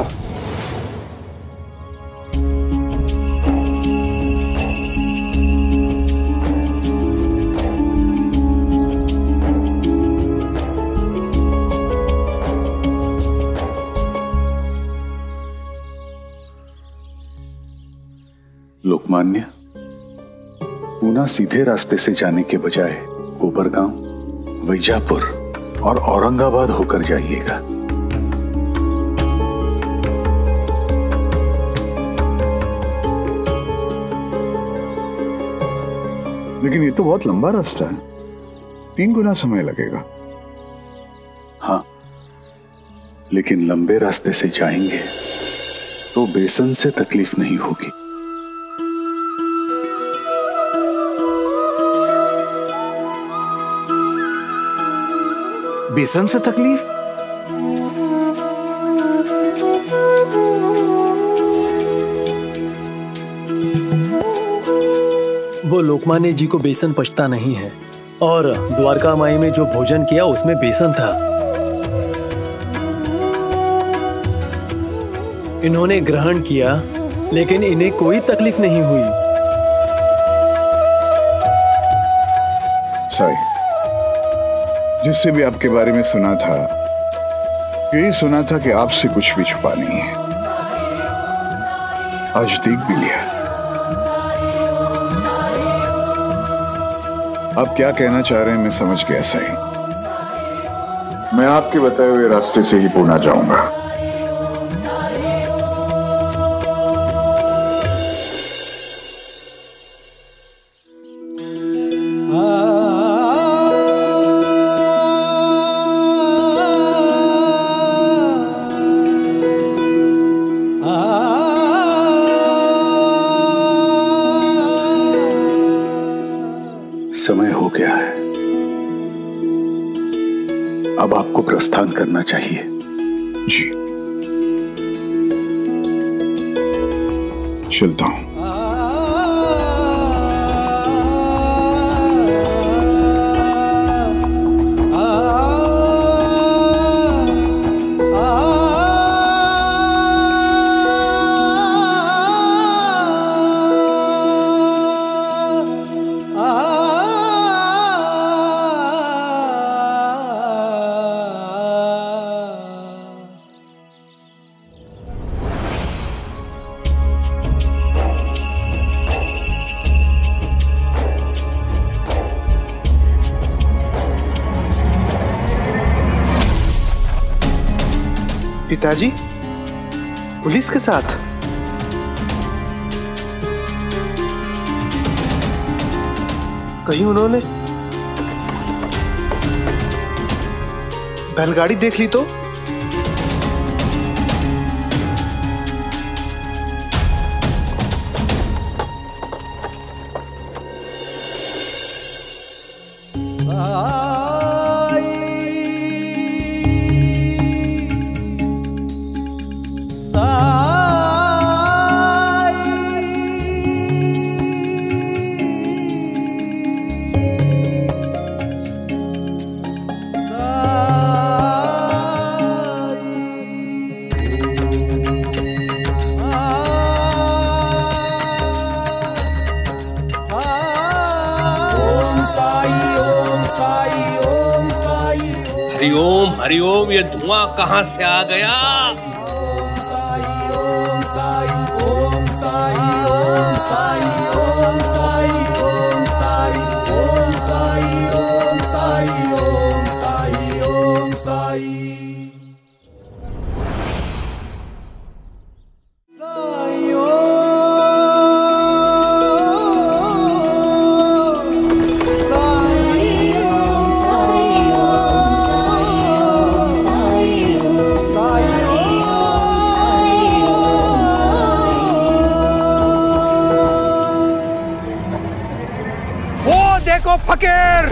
लोकमान्य, पूना सीधे रास्ते से जाने के बजाय कोपरगांव, वैजापुर और औरंगाबाद होकर जाइएगा। लेकिन ये तो बहुत लंबा रास्ता है, 3 गुना समय लगेगा। हाँ, लेकिन लंबे रास्ते से जाएंगे तो बेसन से तकलीफ नहीं होगी। बेसन से तकलीफ? वो लोकमान्य जी को बेसन पचता नहीं है, और द्वारका माई में जो भोजन किया उसमें बेसन था। इन्होंने ग्रहण किया, लेकिन इन्हें कोई तकलीफ नहीं हुई। साई, जिससे भी आपके बारे में सुना था, यही सुना था कि आपसे कुछ भी छुपा नहीं है। आज देख भी लिया। आप क्या कहना चाह रहे हैं मैं समझ गया साई। मैं आपके बताए हुए रास्ते से ही पूना जाऊंगा। समय हो गया है, अब आपको प्रस्थान करना चाहिए। जी, चलता हूं। पिताजी, पुलिस के साथ? कहीं उन्होंने बैलगाड़ी देख ली तो? हरिओम, ये धुआं कहां से आ गया? ओम साई, ओम साई, ओम साई, ओम साई, ओम साई, ओम साई, ओम साई, ओम साई, ओम साई, ओम साई। देखो फकीर,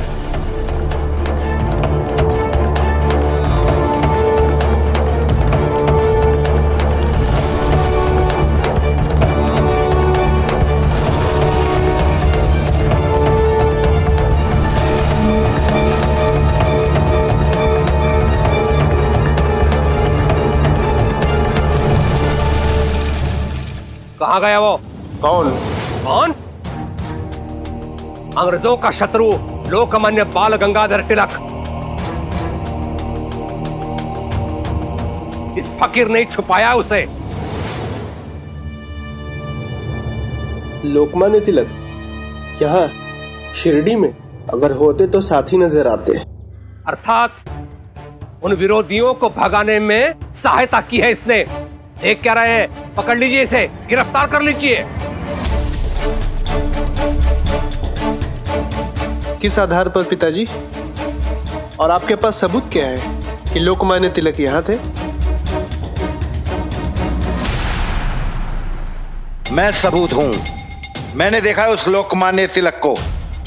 कहाँ गया वो? कौन? कौन? अंग्रेजों का शत्रु लोकमान्य बाल गंगाधर तिलक। इस फकीर ने छुपाया उसे। लोकमान्य तिलक यहाँ शिरडी में? अगर होते तो साथ ही नजर आते। अर्थात उन विरोधियों को भगाने में सहायता की है इसने। देख क्या रहे हैं? पकड़ लीजिए इसे, गिरफ्तार कर लीजिए। किस आधार पर पिताजी? और आपके पास सबूत क्या है कि लोकमान्य तिलक यहाँ थे? मैं सबूत हूं। मैंने देखा है उस लोकमान्य तिलक को।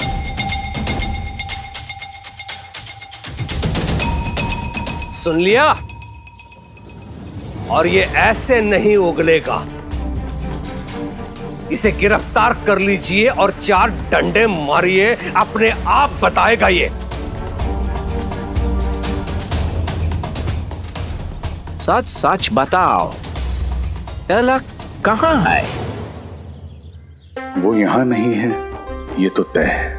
सुन लिया? और ये ऐसे नहीं उगलेगा। इसे गिरफ्तार कर लीजिए और 4 डंडे मारिए, अपने आप बताएगा ये। सच सच बताओ, तिलक कहाँ है? वो यहाँ नहीं है, ये तो तय है।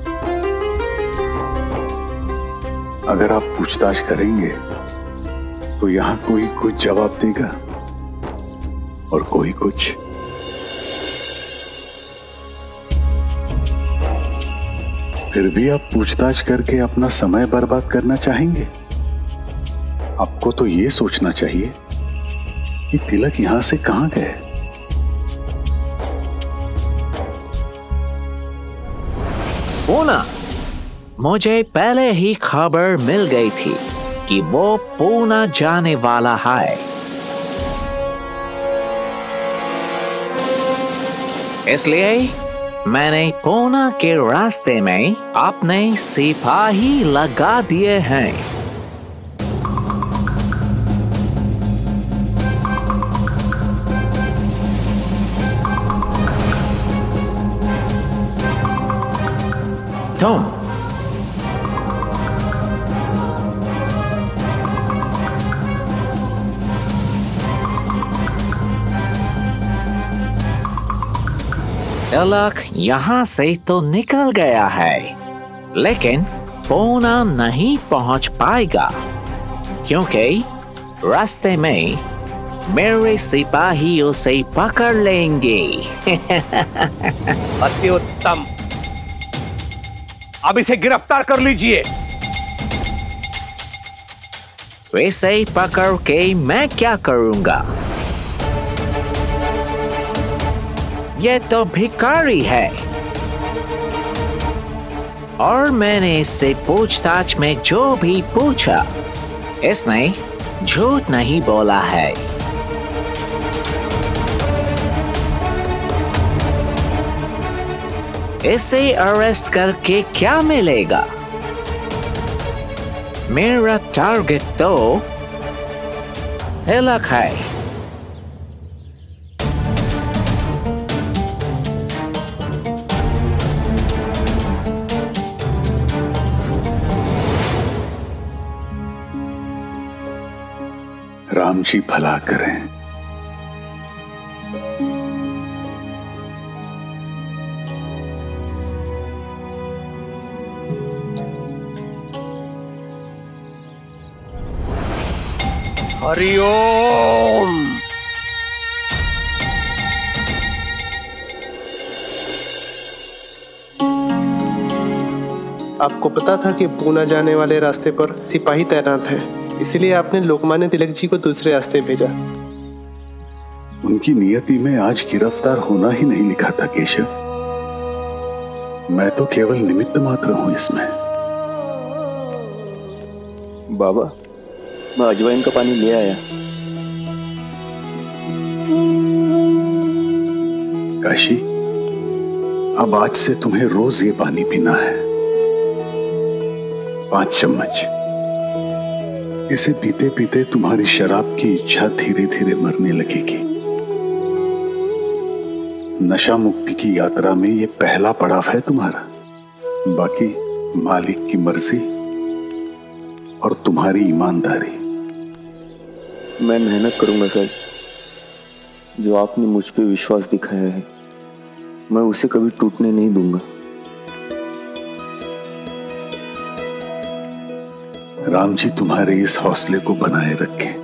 अगर आप पूछताछ करेंगे तो यहाँ कोई कुछ जवाब देगा और कोई कुछ। फिर भी आप पूछताछ करके अपना समय बर्बाद करना चाहेंगे? आपको तो ये सोचना चाहिए कि तिलक यहां से कहां गए। पूना, मुझे पहले ही खबर मिल गई थी कि वो पूना जाने वाला है। इसलिए मैंने पूना के रास्ते में अपने सिपाही लगा दिए हैं। तुम तिलक यहाँ से तो निकल गया है, लेकिन पूना नहीं पहुंच पाएगा क्योंकि रास्ते में मेरे सिपाही उसे पकड़ लेंगे। अति उत्तम, अब इसे गिरफ्तार कर लीजिए। वैसे पकड़ के मैं क्या करूंगा? ये तो भिखारी है और मैंने इससे पूछताछ में जो भी पूछा, इसने झूठ नहीं बोला है। इसे अरेस्ट करके क्या मिलेगा? मेरा टारगेट तो तिलक है। राम जी भला करें। हरिओम। आपको पता था कि पूना जाने वाले रास्ते पर सिपाही तैनात है, इसलिए आपने लोकमान्य तिलक जी को दूसरे रास्ते भेजा। उनकी नियति में आज गिरफ्तार होना ही नहीं लिखा था केशव। मैं तो केवल निमित्त मात्र हूं इसमें। बाबा, मैं अजवाइन का पानी ले आया। काशी, अब आज से तुम्हें रोज ये पानी पीना है, 5 चम्मच। इसे पीते पीते तुम्हारी शराब की इच्छा धीरे धीरे मरने लगेगी। नशा मुक्ति की यात्रा में ये पहला पड़ाव है तुम्हारा। बाकी मालिक की मर्जी और तुम्हारी ईमानदारी। मैं मेहनत करूंगा सर। जो आपने मुझ पे विश्वास दिखाया है, मैं उसे कभी टूटने नहीं दूंगा। राम जी तुम्हारे इस हौसले को बनाए रखें।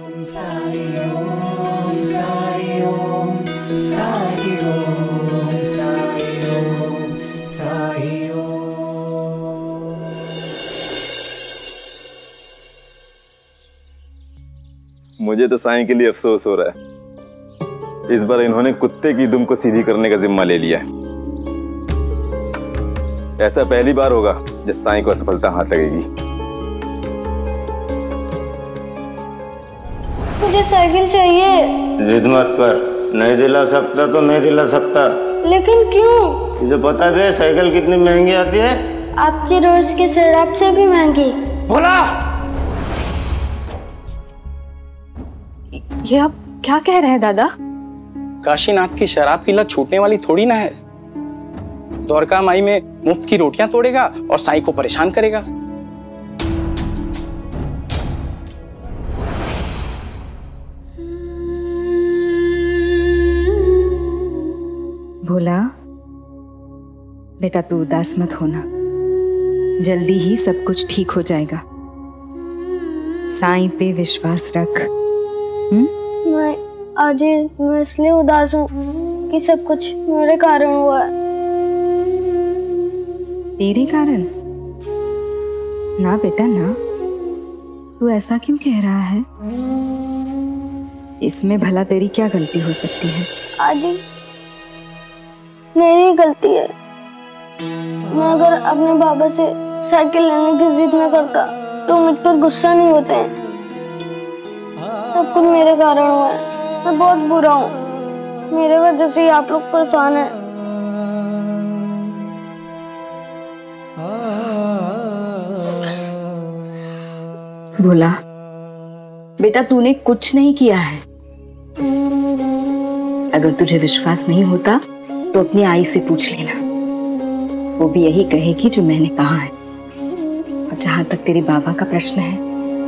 मुझे तो साईं के लिए अफसोस हो रहा है। इस बार इन्होंने कुत्ते की दुम को सीधी करने का जिम्मा ले लिया है। ऐसा पहली बार होगा जब साईं को असफलता हाथ लगेगी। मुझे साइकिल चाहिए। जिद मत कर, नहीं दिला सकता तो नहीं दिला सकता। लेकिन क्यों? तुझे पता है साइकिल कितनी महंगी आती है? आपकी रोज की शराब से भी महंगी। बोला। ये आप क्या कह रहे हैं दादा? काशीनाथ की शराब की लत छूटने वाली थोड़ी ना है। द्वारका माई में मुफ्त की रोटियां तोड़ेगा और साईं को परेशान करेगा। भोला बेटा, तू उदास मत होना, जल्दी ही सब कुछ ठीक हो जाएगा। साईं पे विश्वास रख। मैं इसलिए उदास हूँ कि सब कुछ मेरे कारण हुआ है। तेरे कारण? ना बेटा ना, तू ऐसा क्यों कह रहा है? इसमें भला तेरी क्या गलती हो सकती है? आजी, मेरी गलती है। मैं अगर अपने बाबा से साइकिल लेने की जिद न करता तो मुझ पर गुस्सा नहीं होते हैं। सब कुछ मेरे कारण हुआ है। मैं बहुत बुरा हूँ, मेरे वजह से आप लोग परेशान हैं। भोला बेटा, तूने कुछ नहीं किया है। अगर तुझे विश्वास नहीं होता तो अपनी आई से पूछ लेना, वो भी यही कहेगी जो मैंने कहा है। और जहां तक तेरे बाबा का प्रश्न है,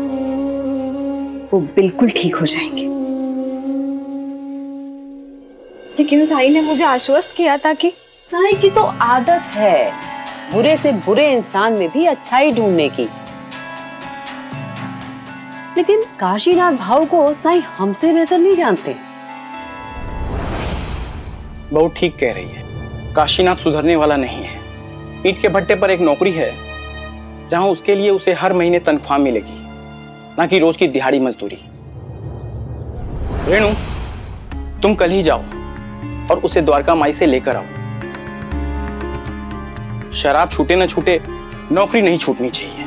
वो बिल्कुल ठीक हो जाएंगे। लेकिन साई ने मुझे आश्वस्त किया था कि साई की तो आदत है बुरे से बुरे इंसान में भी अच्छाई ढूंढने की। लेकिन काशीनाथ भाव को साई हमसे बेहतर नहीं जानते। बहुत ठीक कह रही है, काशीनाथ सुधरने वाला नहीं है। ईंट के भट्टे पर एक नौकरी है जहां उसके लिए उसे हर महीने तनख्वाह मिलेगी, ना कि रोज की दिहाड़ी मजदूरी। रेणु, तुम कल ही जाओ और उसे द्वारका माई से लेकर आओ। शराब छूटे न छूटे, नौकरी नहीं छूटनी चाहिए।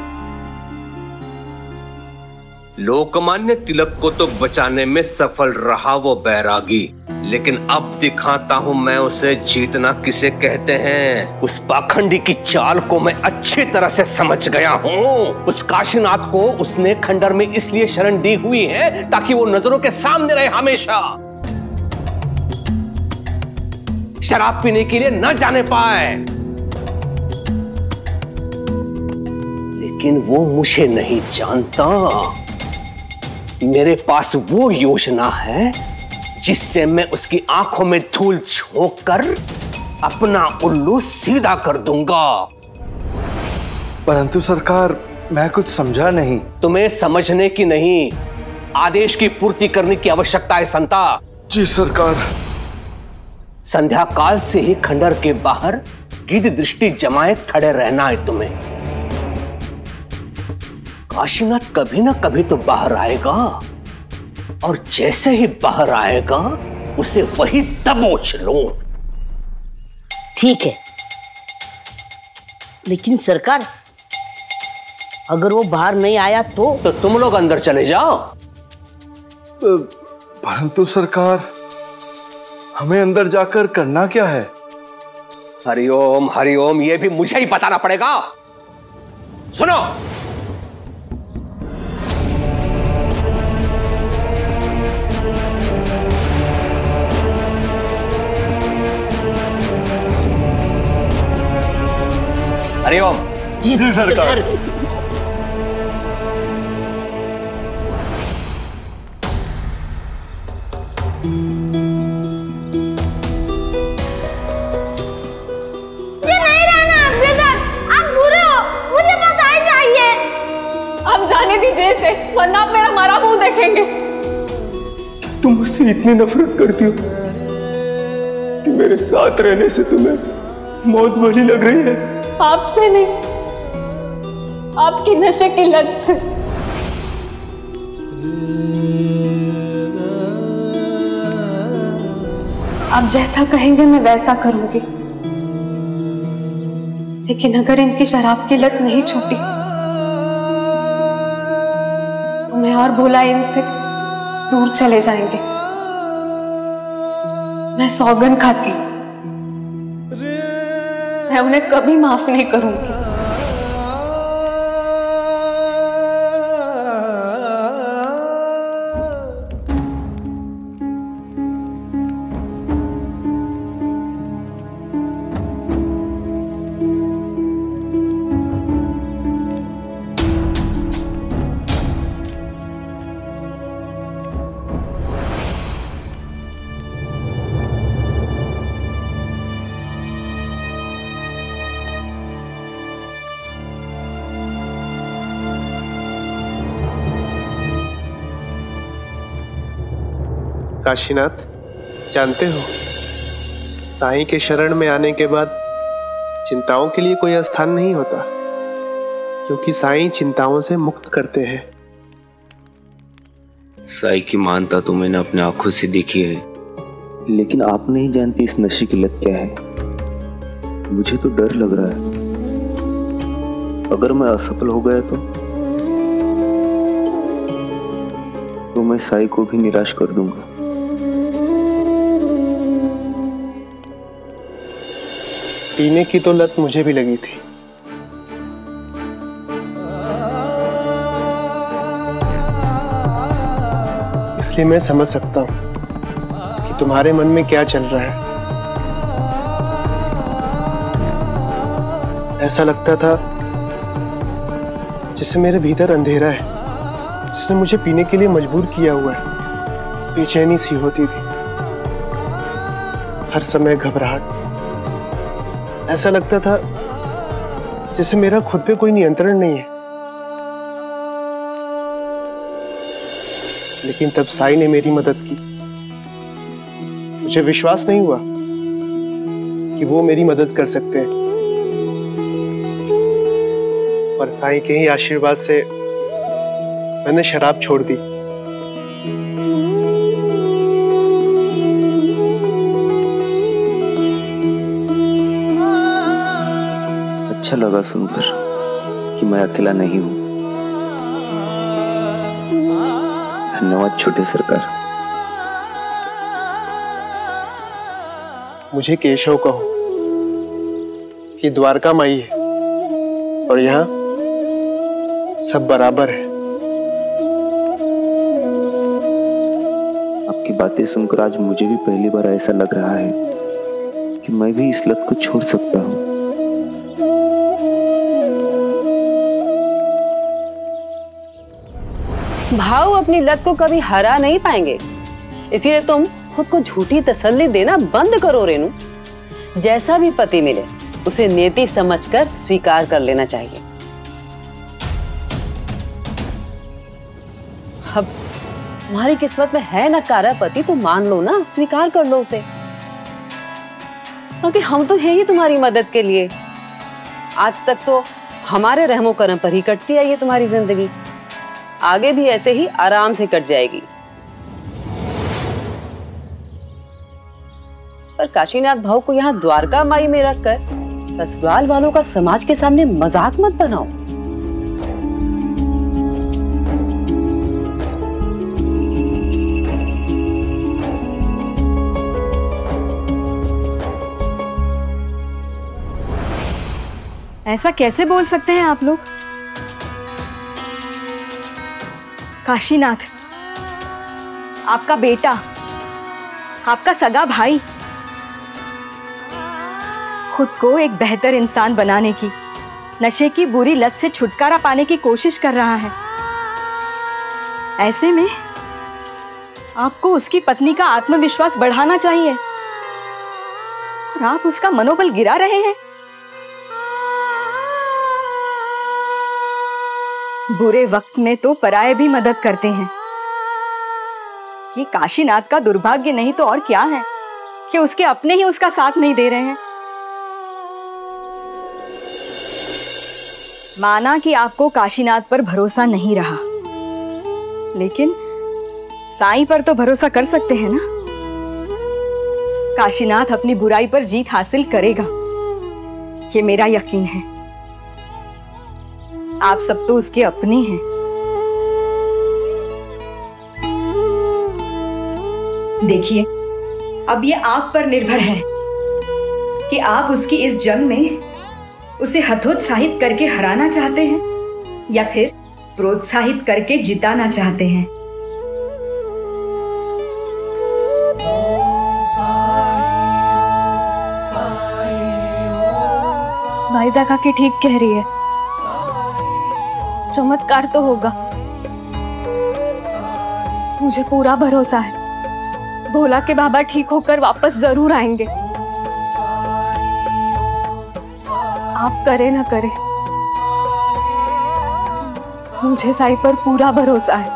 लोकमान्य तिलक को तो बचाने में सफल रहा वो बैरागी, लेकिन अब दिखाता हूं मैं उसे जीतना किसे कहते हैं। उस पाखंडी की चाल को मैं अच्छी तरह से समझ गया हूं। उस काशीनाथ को उसने खंडर में इसलिए शरण दी हुई है ताकि वो नजरों के सामने रहे हमेशा, शराब पीने के लिए न जाने पाए। लेकिन वो मुझे नहीं जानता। मेरे पास वो योजना है जिससे मैं उसकी आंखों में धूल झोंक कर अपना उल्लू सीधा कर दूंगा। परंतु सरकार, मैं कुछ समझा नहीं। तुम्हें समझने की नहीं, आदेश की पूर्ति करने की आवश्यकता है संता। जी सरकार। संध्या काल से ही खंडर के बाहर गिद्ध दृष्टि जमाए खड़े रहना है तुम्हें। काशीनाथ कभी ना कभी तो बाहर आएगा, और जैसे ही बाहर आएगा उसे वही दबोच लो। ठीक है, लेकिन सरकार, अगर वो बाहर नहीं आया तो तुम लोग अंदर चले जाओ। परंतु सरकार, हमें अंदर जाकर करना क्या है? हरिओम हरिओम, ये भी मुझे ही बताना पड़ेगा। सुनो, हरिओम। जी जी सरकार। आप जाने दीजिए इसे, वरना आप मेरा मरा मुंह देखेंगे। तुम मुझसे इतनी नफरत करती हो कि मेरे साथ रहने से तुम्हें मौत भली लग रही है। आपसे नहीं, आपकी नशे की लत से। आप जैसा कहेंगे मैं वैसा करूंगी, लेकिन अगर इनकी शराब की लत नहीं छूटी तो मैं और भोला इनसे दूर चले जाएंगे। मैं सौगन खाती हूं, मैं उन्हें कभी माफ नहीं करूंगी। काशीनाथ, जानते हो साईं के शरण में आने के बाद चिंताओं के लिए कोई स्थान नहीं होता, क्योंकि साईं चिंताओं से मुक्त करते हैं। साई की मानता तो मैंने अपने आंखों से देखी है, लेकिन आप नहीं जानती इस नशे की लत क्या है। मुझे तो डर लग रहा है, अगर मैं असफल हो गया तो मैं साई को भी निराश कर दूंगा। पीने की तो लत मुझे भी लगी थी, इसलिए मैं समझ सकता हूं कि तुम्हारे मन में क्या चल रहा है। ऐसा लगता था जैसे मेरे भीतर अंधेरा है जिसने मुझे पीने के लिए मजबूर किया हुआ है। बेचैनी सी होती थी, हर समय घबराहट। ऐसा लगता था जैसे मेरा खुद पे कोई नियंत्रण नहीं है। लेकिन तब साई ने मेरी मदद की। मुझे विश्वास नहीं हुआ कि वो मेरी मदद कर सकते हैं, पर साई के ही आशीर्वाद से मैंने शराब छोड़ दी। अच्छा लगा सुनकर कि मैं अकेला नहीं हूं। धन्यवाद छोटे सरकार। मुझे केशव कहो कि द्वारका माई है और यहाँ सब बराबर है। आपकी बातें सुनकर आज मुझे भी पहली बार ऐसा लग रहा है कि मैं भी इस लत को छोड़ सकता हूँ। भाव अपनी लत को कभी हरा नहीं पाएंगे, इसीलिए तुम खुद को झूठी तसल्ली देना बंद करो रेनू। जैसा भी पति मिले उसे नेति समझकर स्वीकार कर लेना चाहिए। अब तुम्हारी किस्मत में है नकारा पति तो मान लो ना, स्वीकार कर लो उसे, क्योंकि हम तो हैं ही तुम्हारी मदद के लिए। आज तक तो हमारे रहमो करम पर ही कटती आई है तुम्हारी जिंदगी, आगे भी ऐसे ही आराम से कट जाएगी। पर काशीनाथ भाव को यहाँ द्वारका माई में रखकर ससुराल वालों का समाज के सामने मजाक मत बनाओ। ऐसा कैसे बोल सकते हैं आप लोग? काशीनाथ, आपका बेटा, आपका सगा भाई खुद को एक बेहतर इंसान बनाने की, नशे की बुरी लत से छुटकारा पाने की कोशिश कर रहा है। ऐसे में आपको उसकी पत्नी का आत्मविश्वास बढ़ाना चाहिए और आप उसका मनोबल गिरा रहे हैं। बुरे वक्त में तो पराये भी मदद करते हैं। ये काशीनाथ का दुर्भाग्य नहीं तो और क्या है कि उसके अपने ही उसका साथ नहीं दे रहे हैं। माना कि आपको काशीनाथ पर भरोसा नहीं रहा, लेकिन साईं पर तो भरोसा कर सकते हैं ना। काशीनाथ अपनी बुराई पर जीत हासिल करेगा, ये मेरा यकीन है। आप सब तो उसके अपने हैं। देखिए, अब ये आप पर निर्भर है कि आप उसकी इस जंग में उसे हतोत्साहित करके हराना चाहते हैं या फिर प्रोत्साहित करके जिताना चाहते हैं। भाईजा काकी ठीक कह रही है, चमत्कार तो होगा। मुझे पूरा भरोसा है, भोला के बाबा ठीक होकर वापस जरूर आएंगे। आप करे ना करे, मुझे साई पर पूरा भरोसा है।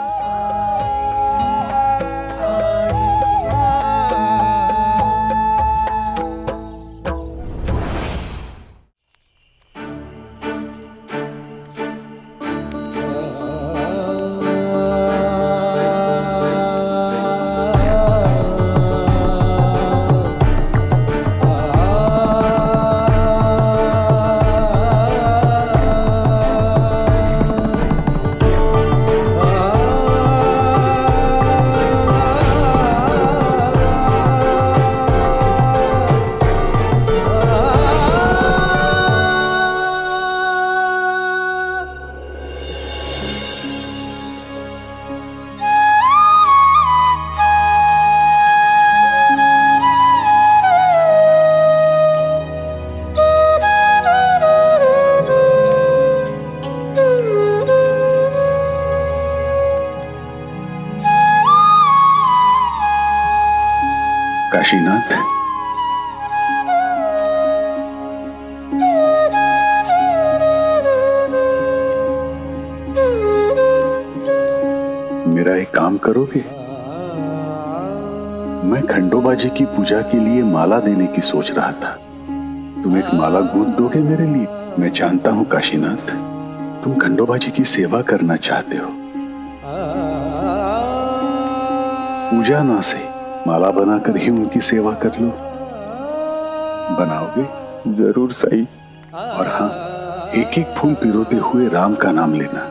काशीनाथ, मेरा एक काम करोगे? मैं खंडोबाजी की पूजा के लिए माला देने की सोच रहा था। तुम एक माला गूंथ दोगे मेरे लिए? मैं जानता हूं काशीनाथ, तुम खंडोबाजी की सेवा करना चाहते हो। पूजा ना सही, माला बनाकर ही उनकी सेवा कर लो। बनाओगे? जरूर साई। और हाँ, एक एक फूल पिरोते हुए राम का नाम लेना।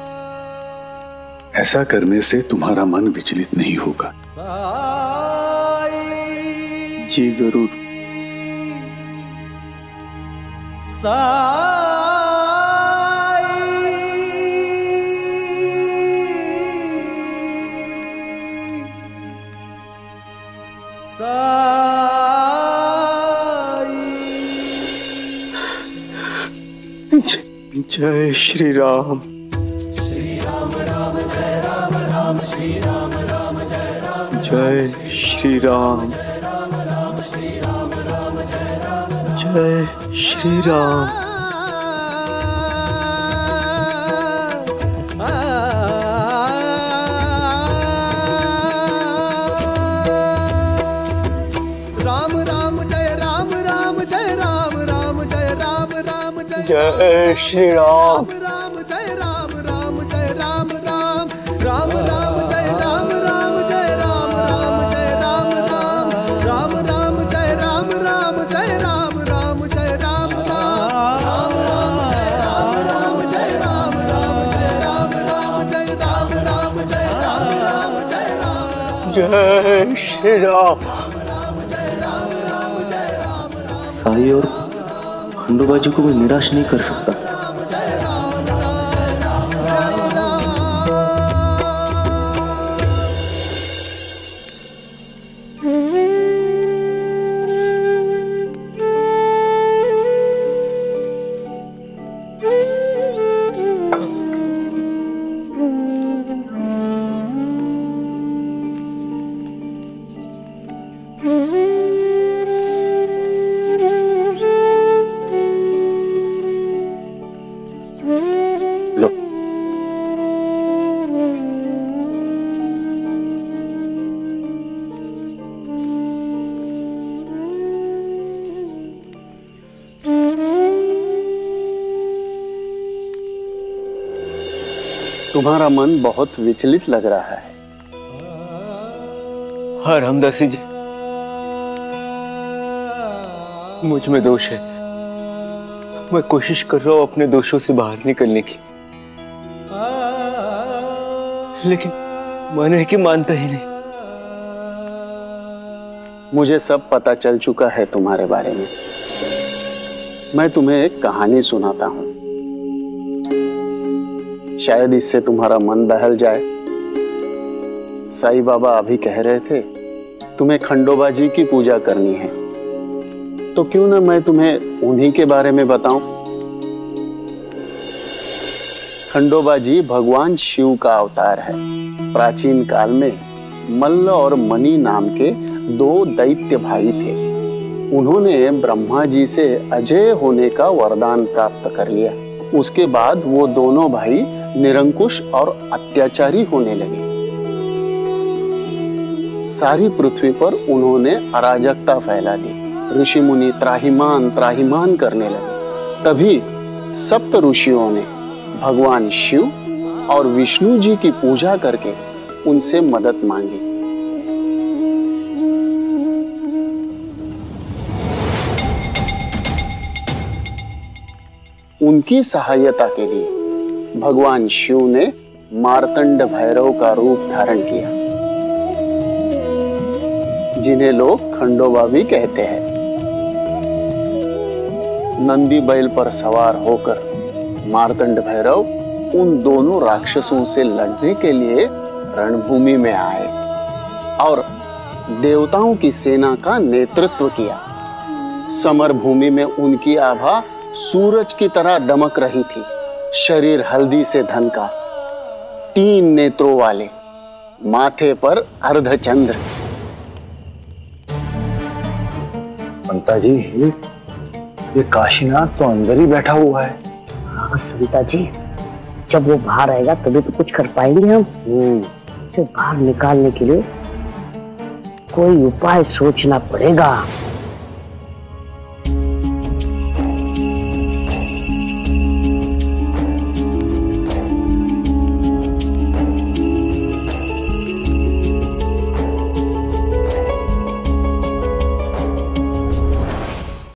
ऐसा करने से तुम्हारा मन विचलित नहीं होगा। जी जरूर। जय श्री राम। श्री राम राम जय राम राम, श्री राम राम जय राम, जय श्री राम। राम राम श्री राम राम जय राम, जय श्री राम। राम राम जय राम राम जय राम राम जय राम राम जय जय श्री राम। राम जय राम राम जय राम राम, राम राम जय राम राम जय राम राम जय राम राम, राम राम जय राम राम जय राम राम जय राम राम, राम राम जय राम राम जय राम राम जय राम राम जय राम राम जय राम राम जय राम, जय श्री राम। साई और खंडोबाजी को मैं निराश नहीं कर सकता। तुम्हारा मन बहुत विचलित लग रहा है। हाँ रामदासी जी, मुझ में दोष है। मैं कोशिश कर रहा हूं अपने दोषों से बाहर निकलने की, लेकिन मन है कि मानता ही नहीं। मुझे सब पता चल चुका है तुम्हारे बारे में। मैं तुम्हें एक कहानी सुनाता हूं, शायद इससे तुम्हारा मन बहल जाए। साईं बाबा अभी कह रहे थे तुम्हें खंडोबा जी की पूजा करनी है, तो क्यों ना मैं तुम्हें उन्हीं के बारे में बताऊं। खंडोबा जी भगवान शिव का अवतार है। प्राचीन काल में मल्ल और मणि नाम के दो दैत्य भाई थे। उन्होंने ब्रह्मा जी से अजय होने का वरदान प्राप्त कर लिया। उसके बाद वो दोनों भाई निरंकुश और अत्याचारी होने लगे। सारी पृथ्वी पर उन्होंने अराजकता फैला दी। ऋषि मुनि त्राहिमाम त्राहिमाम करने लगे। तभी सप्त ऋषियों ने भगवान शिव और विष्णु जी की पूजा करके उनसे मदद मांगी। उनकी सहायता के लिए भगवान शिव ने मार्तंड भैरव का रूप धारण किया, जिन्हें लोग खंडोबा भी कहते हैं। नंदी बैल पर सवार होकर मार्तंड भैरव उन दोनों राक्षसों से लड़ने के लिए रणभूमि में आए और देवताओं की सेना का नेतृत्व किया। समर भूमि में उनकी आभा सूरज की तरह दमक रही थी। शरीर हल्दी से धनका, 3 नेत्रों वाले, माथे पर अर्धचंद्र। पंता जी, ये काशीनाथ तो अंदर ही बैठा हुआ है। हाँ संता जी, जब वो बाहर आएगा तभी तो कुछ कर पाएंगे हम। उसे बाहर निकालने के लिए कोई उपाय सोचना पड़ेगा।